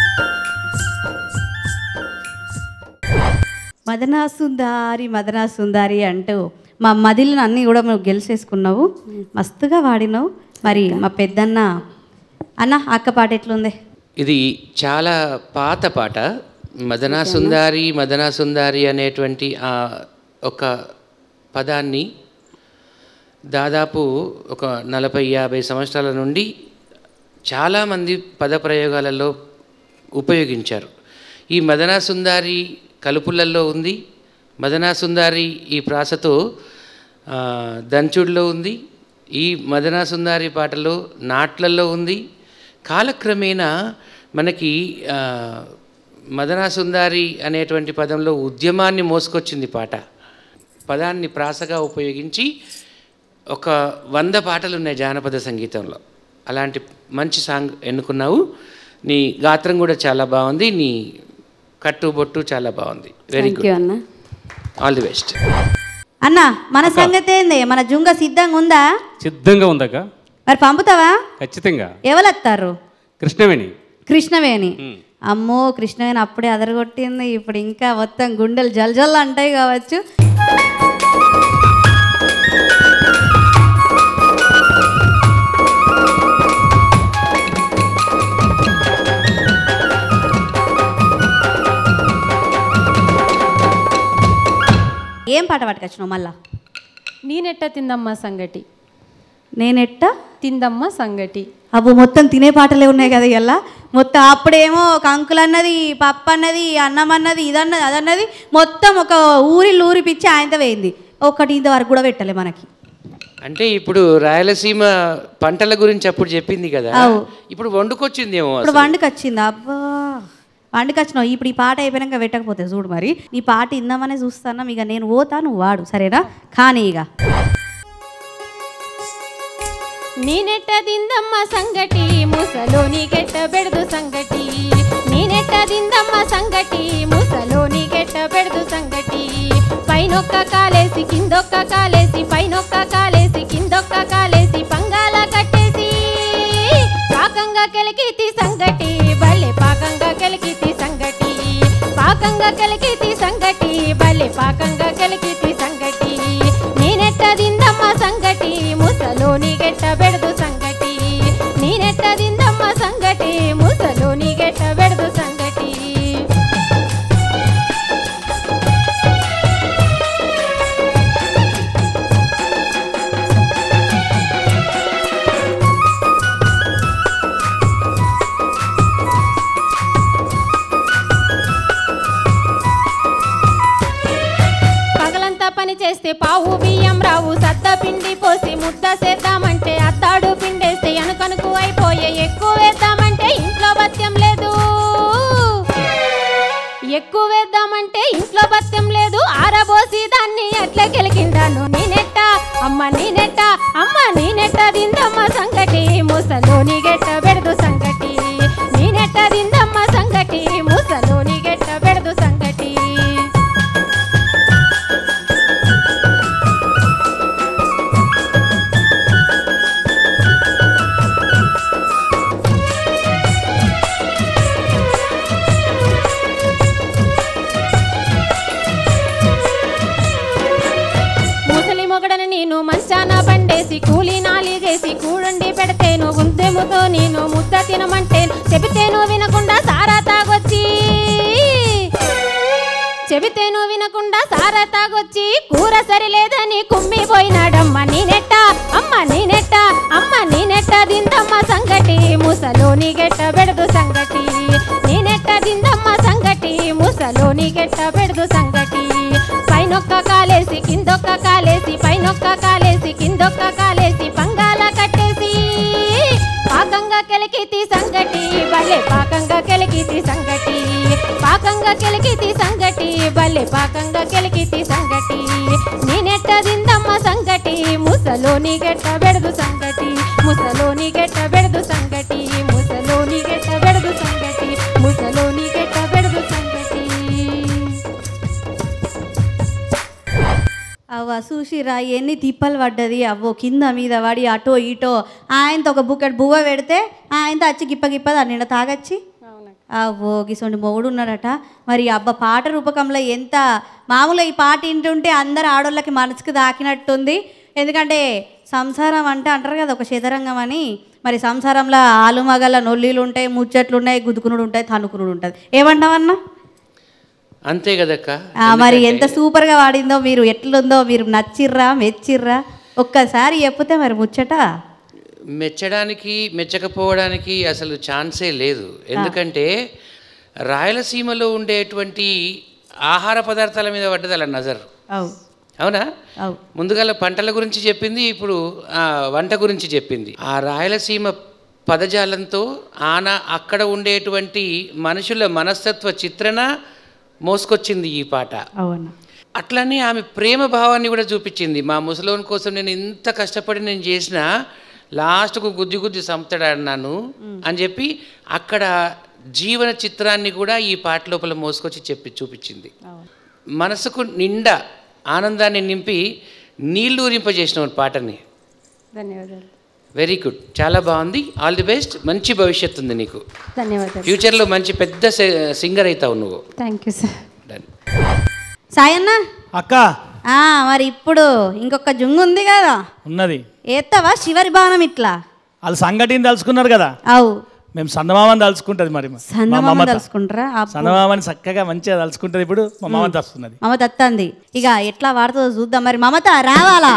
మదనా సుందారి మదనా సుందారి అంటూ మా మదిలను అన్నీ కూడా నువ్వు గెలిచేసుకున్నావు. మస్తుగా వాడినావు. మరి మా పెద్దన్న అన్న అక్క పాట ఎట్లుంది? ఇది చాలా పాత పాట. మదనా సుందారి మదనా సుందారి అనేటువంటి ఆ ఒక పదాన్ని దాదాపు ఒక నలభై యాభై సంవత్సరాల నుండి చాలామంది పదప్రయోగాలలో ఉపయోగించారు. ఈ మదనా సుందారి కలుపులలో ఉంది, మదనా సుందారి ఈ ప్రాసతో దంచుడులో ఉంది, ఈ మదనా సుందారి పాటలో నాట్లలో ఉంది. కాలక్రమేణా మనకి మదనా సుందారి అనేటువంటి పదంలో ఉద్యమాన్ని మోసుకొచ్చింది పాట. పదాన్ని ప్రాసగా ఉపయోగించి ఒక వంద పాటలు ఉన్నాయి జానపద సంగీతంలో. అలాంటి మంచి సాంగ్ ఎన్నుకున్నావు. నీ గాత్రం కూడా చాలా బాగుంది, నీ కట్టు బొట్టు చాలా బాగుంది. వెరీ గుడ్ అన్న. ఆల్ ది బెస్ట్ అన్న. మన సంగతి ఏంది? మన జుంగ సిద్ధంగా ఉందా? సిద్ధంగా ఉందక్క. మరి పంపుతావా? ఖచ్చితంగా. ఎవరొత్తారు? కృష్ణవేణి. కృష్ణవేణి. అమ్మో కృష్ణవేణి అప్పుడే అదరగొట్టింది. ఇప్పుడు ఇంకా మొత్తం గుండెలు జల్జల్ అంటాయి కావచ్చు. ఏం పాట పట్టుకొచ్చినావు మళ్ళా? నేనెట్ట తిందమ్మ సంగటి, నేనెట్ట తిందమ్మ సంగటి. అబ్బో మొత్తం తినే పాటలే ఉన్నాయి కదా ఇలా. మొత్తం అప్పుడేమో కంకులు అన్నది, పప్పు అన్నది, అన్నం అన్నది, ఇదన్నది అదన్నది, మొత్తం ఒక ఊరి ఊరి పిచ్చి ఆయనతో వేయింది. ఒకటి ఇంతవరకు కూడా పెట్టలే మనకి. అంటే ఇప్పుడు రాయలసీమ పంటల గురించి అప్పుడు చెప్పింది కదా, ఇప్పుడు వండుకొచ్చిందేమో. ఇప్పుడు వండుకొచ్చింది. అబ్బా వండుకొచ్చినావు. ఇప్పుడు ఈ పాట అయిపోయాక పెట్టకపోతే చూడు మరి. ఈ పాట ఇందామనే చూస్తాను. ఇక నేను పోతా, నువ్వు వాడు సరేనా? కానీ ఇక నేనెట్ట దిందమ్మ సంగటి, ముసలోని గెట్ట బెడదు సంగటి. నేనెట్ట దిందమ్మ సంగటి, ముసలోని గెట్ట బెడదు సంగటి. పైనొక్క కాలేసి కిందొక్క కాలేసి, పైనొక్క కాలేసి కిందొక్క కాలేసి, పంగాల కట్టేసి పాకంగా కెలికితి సంగటి, బల్లె పాకంగా కెలికితి సంగటి. పాకంగా కెలికితి సంగటి, బల్లె పాకంగా కెలికితి సంగటి. నేనెట్ట దిందమ్మ సంగటి, ముసలోని గెట్ట బెడదు సంగటి. నేనెట్ట దిందమ్మ సంగటి, ముసలోని గెట్ట బెడదు సంగటి. పగలంతా పని చేస్తే పావు బియ్యం రావు, సద్ద పిండి పోసి ముద్ద చేద్దామంటే అత్తాడు పిండేస్తే ఎనుకనుకు అయిపోయే. ఎక్కువ వేద్దామంటే ఇంట్లో బత్యం లేదు, ఎక్కువ వేద్దామంటే ఇంట్లో బత్యం లేదు. ఆరబోసి దాన్ని అట్లా గెలికిందాను. నేనెట్ట అమ్మ నేనెట్ట అమ్మ నేనెట్ట దిందమ్మ సంగటి, ముసలోని గెట్ట బెడదు సంగటి. నేనెట్ట దిందమ్మ సంగటి, ముసలోని గెట్ట బెడదు సంగటి. మొగడని నేను మంచాన బండేసి కూలి నాలి చేసి కూడండి పెడతేను. గుంతెముతో నేను ముద్ద తినమంటేను, చెబితేను వినకుండా సారా తాగొచ్చి, చెబితేను వినకుండా సారా తాగొచ్చి కూర సరిలేదని కుమ్మిపోయినాడమ్మ. నేనెట్ట అమ్మ నేనెట్ట అమ్మ నేనెట్ట దిందమ్మ సంగటి, ముసలోని గెట్ట బెడదు సంగటి. నేనెట్ట దిందమ్మ సంగటి, ముసలోని గెట్ట బెడదు సంగటి. పైనొక్క కాలేసి కిందొక్క కాలేసి, పైనొక్క కాలేసి కిందొక్క కాలేసి, పంగాల కట్టేసి పాకంగా కెలికితి సంగటి, బల్లె పాకంగా కెలికితి సంగటి. పాకంగా కెలికితి సంగటి, బల్లె పాకంగా కెలికితి సంగటి. నేనెట్ట దిందమ్మ సంగటి, ముసలోని గెట్ట బెడదు సంగటి. ముసలోని గెట్ట బెడదు సంగటి, ముసలోని గెట్ట బెడదు సంగటి, ముసలోని గెట్ట బెడదు సంగటి. అవ్వ చూసిరా ఎన్ని తిప్పలు పడ్డది. అవ్వో కింద మీద పడి అటో ఇటో ఆయనతో ఒక బుకెట్ బువ్వ పెడితే ఆయనతో వచ్చి గిప్ప గిప్ప దాన్ని నిండా తాగచ్చి. అవ్వో గిసోండి మొగుడు ఉన్నాడట. మరి అబ్బ పాట రూపకంలో ఎంత మామూలుగా ఈ పాట వింటుంటే అందరు ఆడోళ్ళకి మనసుకు దాకినట్టుంది. ఎందుకంటే సంసారం అంటే అంటారు కదా ఒక శతరంగం అని. మరి సంసారంలో ఆలుమగల నొల్లీలు ఉంటాయి, ముచ్చట్లు ఉన్నాయి, గుద్దుకునుడు ఉంటాయి, తనుకునుడు ఉంటుంది. ఏమంటావన్నా? అంతే కదక్క. మరి ఎంత సూపర్గా వాడిందో, మీరు ఎట్లుందో మీరు నచ్చిర్రా మెచ్చిర్రా ఒక్కసారి చెప్తే మరి ముచ్చట. మెచ్చడానికి మెచ్చకపోవడానికి అసలు ఛాన్సే లేదు. ఎందుకంటే రాయలసీమలో ఉండేటువంటి ఆహార పదార్థాల మీద పడ్డది అలా నజర్. అవునా? ముందుగా పంటల గురించి చెప్పింది, ఇప్పుడు వంట గురించి చెప్పింది. ఆ రాయలసీమ పదజాలంతో ఆన అక్కడ ఉండేటువంటి మనుషుల మనస్తత్వ చిత్రణ మోసుకొచ్చింది ఈ పాట. అట్లనే ఆమె ప్రేమ భావాన్ని కూడా చూపించింది. మా ముసలోని కోసం నేను ఇంత కష్టపడి నేను చేసిన, లాస్ట్కు గుద్ది గుద్ది సంపుతాడన్నాను అని చెప్పి అక్కడ జీవన చిత్రాన్ని కూడా ఈ పాట లోపల మోసుకొచ్చి చెప్పి చూపించింది. మనసుకు నిండా ఆనందాన్ని నింపి నీళ్లు ఊరింపజేసిన పాటని. ధన్యవాదాలు. వెరీ గుడ్, చాలా బాగుంది. All the best. మంచి భవిష్యత్తు ఉంది నీకు. ధన్యవాదాలు. ఫ్యూచర్లో మంచి పెద్ద సింగర్ అవుతావు నువ్వు. Thank you sir. సాయన్న అక్క మరి ఇప్పుడు ఇంకొక జుంగు ఉంది కదా, ఉన్నది. ఎత్తవా చివరి బాణం ఇట్లా? వాళ్ళు సంగటిని తలుచుకున్నారు కదా, అవు మేము సందమామని తలుచుకుంటది మరి మా సందమామ మమత. తలుచుకుంటారా అబ్బో. సందమామని చక్కగా మంచిగా తలుచుకుంటది. ఇప్పుడు మా మమత వస్తున్నది. మమత వస్తుంది. ఇక ఎట్లా వాడుతుందో చూద్దాం. మరి మమత రావాలా?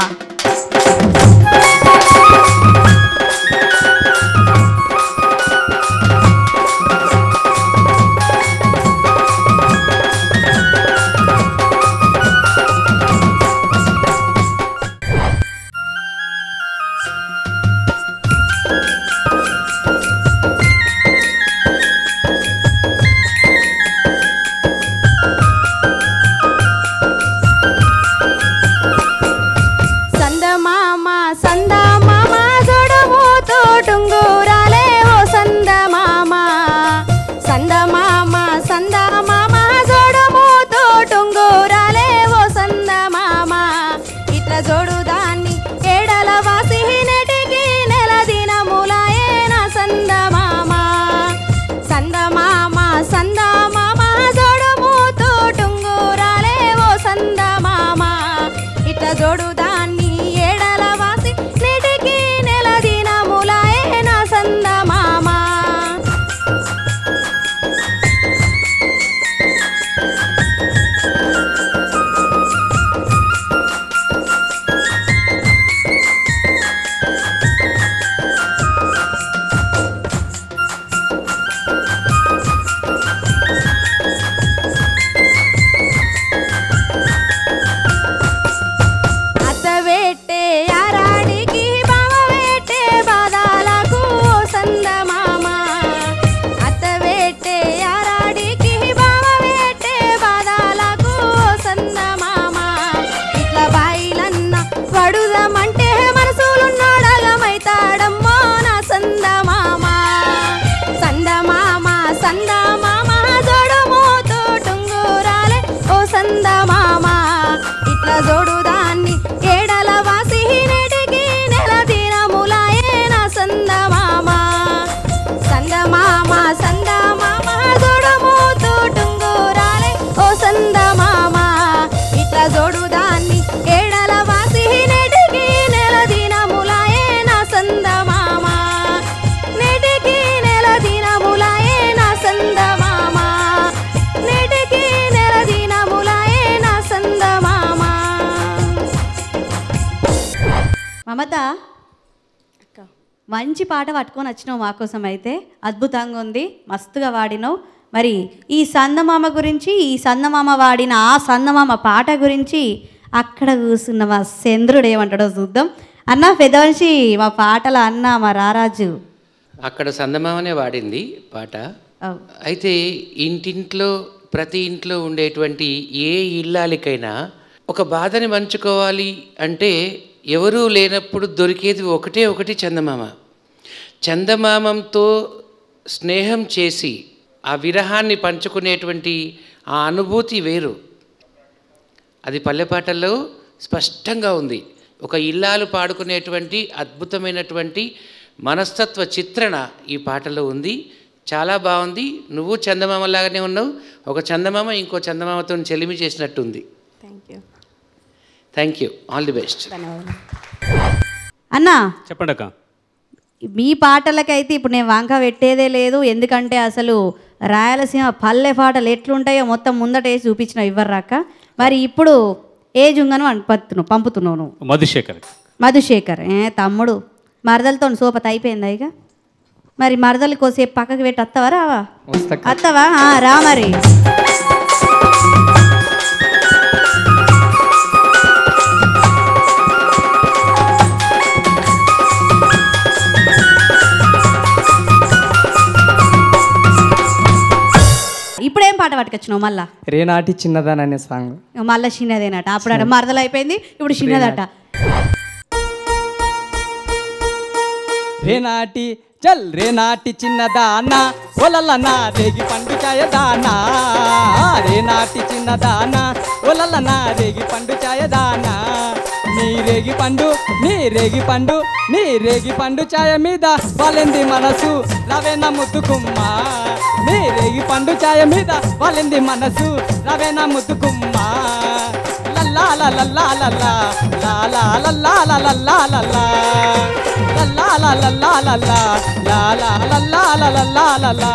మమత మంచి పాట పట్టుకొని వచ్చినావు మా కోసం. అయితే అద్భుతంగా ఉంది, మస్తుగా వాడినావు. మరి ఈ సందమామ గురించి, ఈ సందమామ వాడిన ఆ సందమామ పాట గురించి అక్కడ కూర్చున్న మా చంద్రుడు ఏమంటాడో చూద్దాం. అన్న పెదవంశి, మా పాటల అన్న మా రారాజు అక్కడ సందమామనే వాడింది పాట. అయితే ఇంటింట్లో ప్రతి ఇంట్లో ఉండేటువంటి ఏ ఇల్లాలికైనా ఒక బాధని పంచుకోవాలి అంటే ఎవరూ లేనప్పుడు దొరికేది ఒకటే ఒకటి చందమామ. చందమామంతో స్నేహం చేసి ఆ విరహాన్ని పంచుకునేటువంటి ఆ అనుభూతి వేరు. అది పల్లెపాటల్లో స్పష్టంగా ఉంది. ఒక ఇల్లాలు పాడుకునేటువంటి అద్భుతమైనటువంటి మనస్తత్వ చిత్రణ ఈ పాటలో ఉంది. చాలా బాగుంది. నువ్వు చందమామలాగానే ఉన్నావు. ఒక చందమామ ఇంకో చందమామతో చెలిమి చేసినట్టుంది. Thank you thank you. All the best. అన్నా చెప్పండి అక్క. మీ పాటలకైతే ఇప్పుడు నేను వంక పెట్టేదే లేదు. ఎందుకంటే అసలు రాయలసీమ పల్లె పాటలు ఎట్లుంటాయో మొత్తం ముందట వేసి చూపించినావు ఇవ్వరాక. మరి ఇప్పుడు ఏ జుంగను పంపుతున్నావు పంపుతున్నావు నువ్వు? మధుశేఖర్. మధుశేఖర్ ఏ తమ్ముడు మరదలతో సోపత అయిపోయిందా ఇక? మరి మరదలు కోసేపు పక్కకి పెట్టి వస్తావా రావా? వస్తావా? రా మరి. ఇప్పుడేం పాట పట్టుకొచ్చినావు మళ్ళా? రేనాటి చిన్నదాని అనే సాంగ్. మళ్ళీ చిన్నదేనట. అప్పుడు మరదలు అయిపోయింది, ఇప్పుడు చిన్నదట. రేనాటి చల్ రేనాటి చిన్నదానా ఒలలనా రేగి పండు చాయదానా, రేనాటి చిన్నదానా ఒలలనా రేగి పండు చాయదానా, నీ రేగి పండు నీ రేగి పండు నీ రేగి పండు చాయ మీద వాళ్ళింది మనసు రవేనా ముద్దుకుమ్మ, నీ రేగి పండు చాయ మీద వాళ్ళింది మనసు రవేనా ముద్దుకుమ్మ, లల్లా లల్లా లల్లా లల్లా లల్లా లల్లా లల్లా లల్లా లల్లా లల్లా లాలా లల్లా లల్లా లల్లా.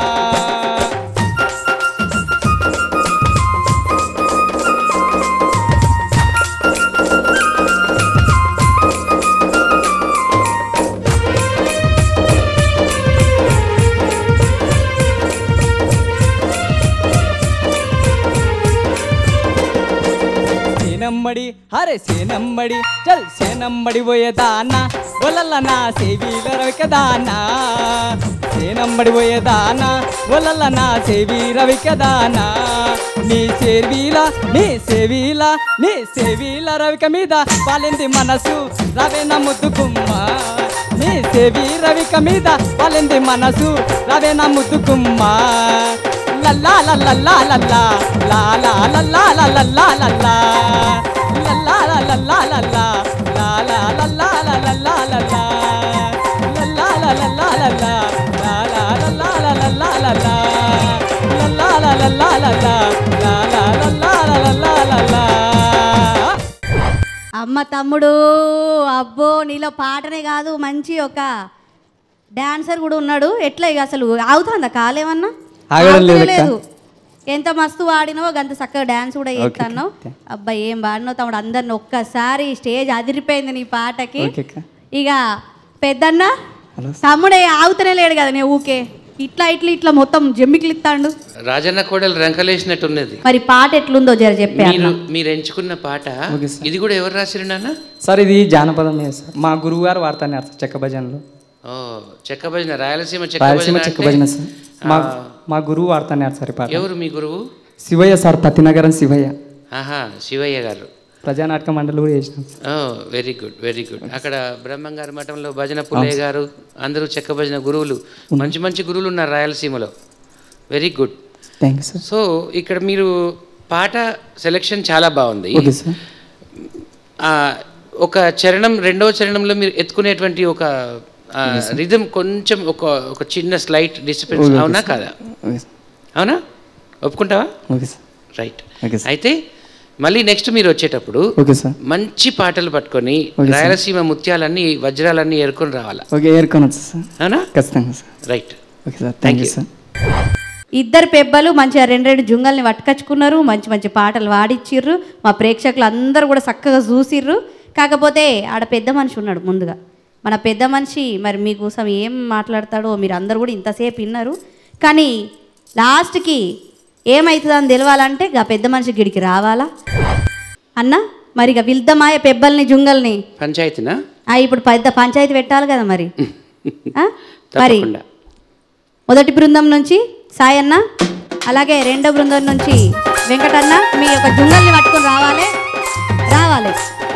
సేనమ్మడి హరే సేనమ్మడి చల్ సేనమ్మడి పోయేదానా ఒలల్ల నా సేవీల రవికదానా సేనమ్మడి పోయేదానా ఒలల్ల నా సేవీ రవికదానా నీ సేవీల నీ సేవీల నీ సేవీల రవిక మీద పాలింది మనసు రవే నా ముద్దుకుమ్మ నీ సేవీ రవిక మీద పాలింది మనసు రవే నా ముద్దుకుమ్మ లల్లా లల్లా లల్లా లాలా లల్లా లల్లా లల్లా లల్లా లల్లా లల్లా లాలా లల్లా లల్లా లల్లా లల్లా లల్లా లల్లా లాలా లల్లా లల్లా లల్లా లల్లా లల్లా లల్లా లాలా లల్లా లల్లా లల్లా. అమ్మ తమ్ముడు అబ్బో నీలో పాటనే కాదు మంచి ఒక డాన్సర్ కూడా ఉన్నాడు. ఎట్లా ఇక అసలు ఆగుతుందా కాలేమన్నా? ఆగడం లేదు లేదు. ఎంత మస్తు వాడినో గంత చక్కగా డాన్స్ కూడా చేస్తాను. అబ్బా ఏం వాడినో తమ్ముడు, అందరిని ఒక్కసారి స్టేజ్ అదిరిపోయింది నీ పాటకి. ఇక పెద్దన్న తమ్ముడే ఆగుతూనే లేడు కదా నీ ఊకే ఇట్లా ఇట్లా ఇట్లా మొత్తం జమ్మికిలు ఇస్తాడు. రాజన్న కోడలు రంకలేసినట్టున్నది. మరి పాట ఎట్లుందో జర చెప్పారు. మీరు ఎంచుకున్న పాట ఇది కూడా ఎవరు రాసిరు నాన్న? సార్ ఇది జానపదమే సార్, మా గురువు గారు వాడతాను సార్ చెక్క భజనలో. ఓ చెక్క భజన, రాయలసీమ రాయలసీమ చెక్క భజన సార్. మా మా గురువు వాడతాను సార్ పాట. ఎవరు మీ గురువు? శివయ్య సార్, పత్తినగరం శివయ్య. ఆహా, శివయ్య గారు ప్రజానాటక మండలి కూడా చేసినాం. Oh very good very good. అక్కడ బ్రహ్మంగారి మఠంలో భజన పుల్లయ్య గారు అందరూ చెక్క భజన గురువులు, మంచి మంచి గురువులు ఉన్నారు రాయలసీమలో. Very good, thank you sir. So ఇక్కడ మీరు పాట సెలెక్షన్ చాలా బాగుంది. Okay sir. ఒక చరణం రెండవ చరణంలో మీరు ఎత్తుకునేటువంటి ఒక రిథమ్ కొంచెం ఒక ఒక చిన్న స్లైట్ డిస్టర్బెన్స్, అవునా కాదా? అవునా, ఒప్పుకుంటావా? Okay sir. రైట్. అయితే మళ్ళీ నెక్స్ట్ మీరు వచ్చేటప్పుడు మంచి పాటలు పట్టుకొని రాయలసీమ ముత్యాలన్నీ వజ్రాలన్నీ ఏరుకొని రావాలా? ఓకే, ఏరుకొని వచ్చు సార్. అవునా? ఖచ్చితంగా sir. Right. Okay sir, thank you sir. ఇద్దరు పెబ్బలు మంచిగా రెండు రెండు జుంగల్ని పట్టుకొచ్చుకున్నారు, మంచి మంచి పాటలు వాడిచ్చిర్రు, మా ప్రేక్షకులు అందరూ కూడా చక్కగా చూసిర్రు. కాకపోతే ఆడ పెద్ద మనిషి ఉన్నాడు ముందుగా, మన పెద్ద మనిషి మరి మీకోసం ఏం మాట్లాడతాడో మీరు అందరు కూడా ఇంతసేపు విన్నారు. కానీ లాస్ట్కి ఏమవుతుందని తెలవాలంటే ఇక పెద్ద మనిషి గిడికి రావాలా అన్న. మరి ఇక విల్దమాయ పెబ్బల్ని జుంగల్ని పంచాయతీనా ఇప్పుడు పెద్ద పంచాయతీ పెట్టాలి కదా మరి. మరి మొదటి బృందం నుంచి సాయన్న, అలాగే రెండో బృందం నుంచి వెంకటన్న మీ యొక్క జుంగల్ని పట్టుకొని రావాలి రావాలి.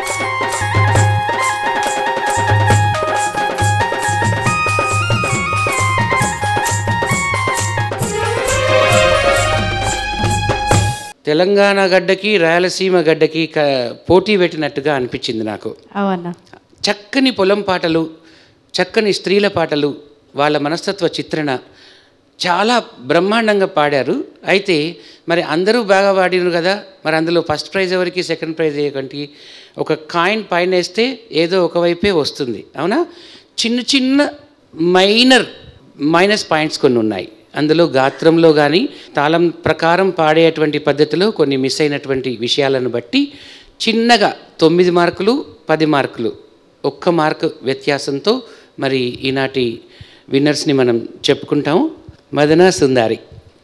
తెలంగాణ గడ్డకి రాయలసీమ గడ్డకి పోటీ పెట్టినట్టుగా అనిపించింది నాకు. అవునా? చక్కని పొలం పాటలు, చక్కని స్త్రీల పాటలు, వాళ్ళ మనస్తత్వ చిత్రణ చాలా బ్రహ్మాండంగా పాడారు. అయితే మరి అందరూ బాగా పాడినారు కదా, మరి అందులో ఫస్ట్ ప్రైజ్ ఎవరికి, సెకండ్ ప్రైజ్ ఎవరికి? ఒక కాయిన్ పైన వేస్తే ఏదో ఒకవైపే వస్తుంది, అవునా? చిన్న చిన్న మైనర్ మైనస్ పాయింట్స్ కొన్ని ఉన్నాయి అందులో. గాత్రంలో కానీ తాళం ప్రకారం పాడేటువంటి పద్ధతిలో కొన్ని మిస్ అయినటువంటి విషయాలను బట్టి చిన్నగా తొమ్మిది మార్కులు పది మార్కులు ఒక్క మార్కు వ్యత్యాసంతో మరి ఈనాటి విన్నర్స్ని మనం చెప్పుకుంటాము. మదన సుందారి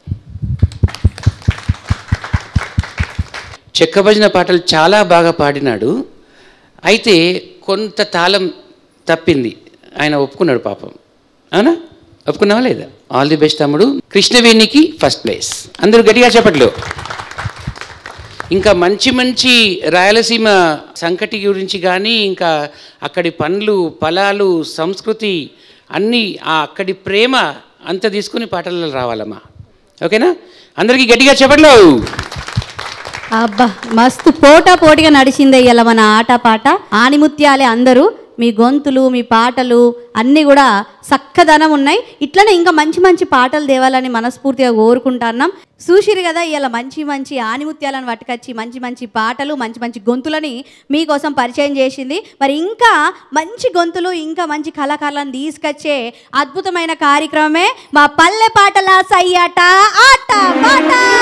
చెక్క భజన పాటలు చాలా బాగా పాడినాడు. అయితే కొంత తాళం తప్పింది, ఆయన ఒప్పుకున్నాడు పాపం, అవునా? ఒప్పుకున్నావా లేదా? ఆల్ ది బెస్ట్ తమ్ముడు. కృష్ణవేణికి ఫస్ట్ ప్లేస్. అందరూ గట్టిగా చెప్పట్లు. ఇంకా మంచి మంచి రాయలసీమ సంకటి గురించి కానీ, ఇంకా అక్కడి పండ్లు ఫలాలు సంస్కృతి అన్నీ, ఆ అక్కడి ప్రేమ అంత తీసుకుని పాటలలో రావాలమ్మా. ఓకేనా? అందరికీ గట్టిగా చెప్పట్లు. అబ్బా మస్తు పోటా పోటీగా నడిచిందే ఇలా మన ఆట పాట. ఆనిముత్యాలే అందరూ. మీ గొంతులు మీ పాటలు అన్నీ కూడా చక్కదనం ఉన్నాయి. ఇట్లనే ఇంకా మంచి మంచి పాటలు తేవాలని మనస్ఫూర్తిగా కోరుకుంటున్నాం. చూసిరు కదా ఇలా మంచి మంచి ఆనిముత్యాలను పట్టుకొచ్చి మంచి మంచి పాటలు మంచి మంచి గొంతులని మీకోసం పరిచయం చేసింది. మరి ఇంకా మంచి గొంతులు ఇంకా మంచి కళాకారులను తీసుకొచ్చే అద్భుతమైన కార్యక్రమమే మా పల్లె పాటల సయ్యాట ఆట పాట.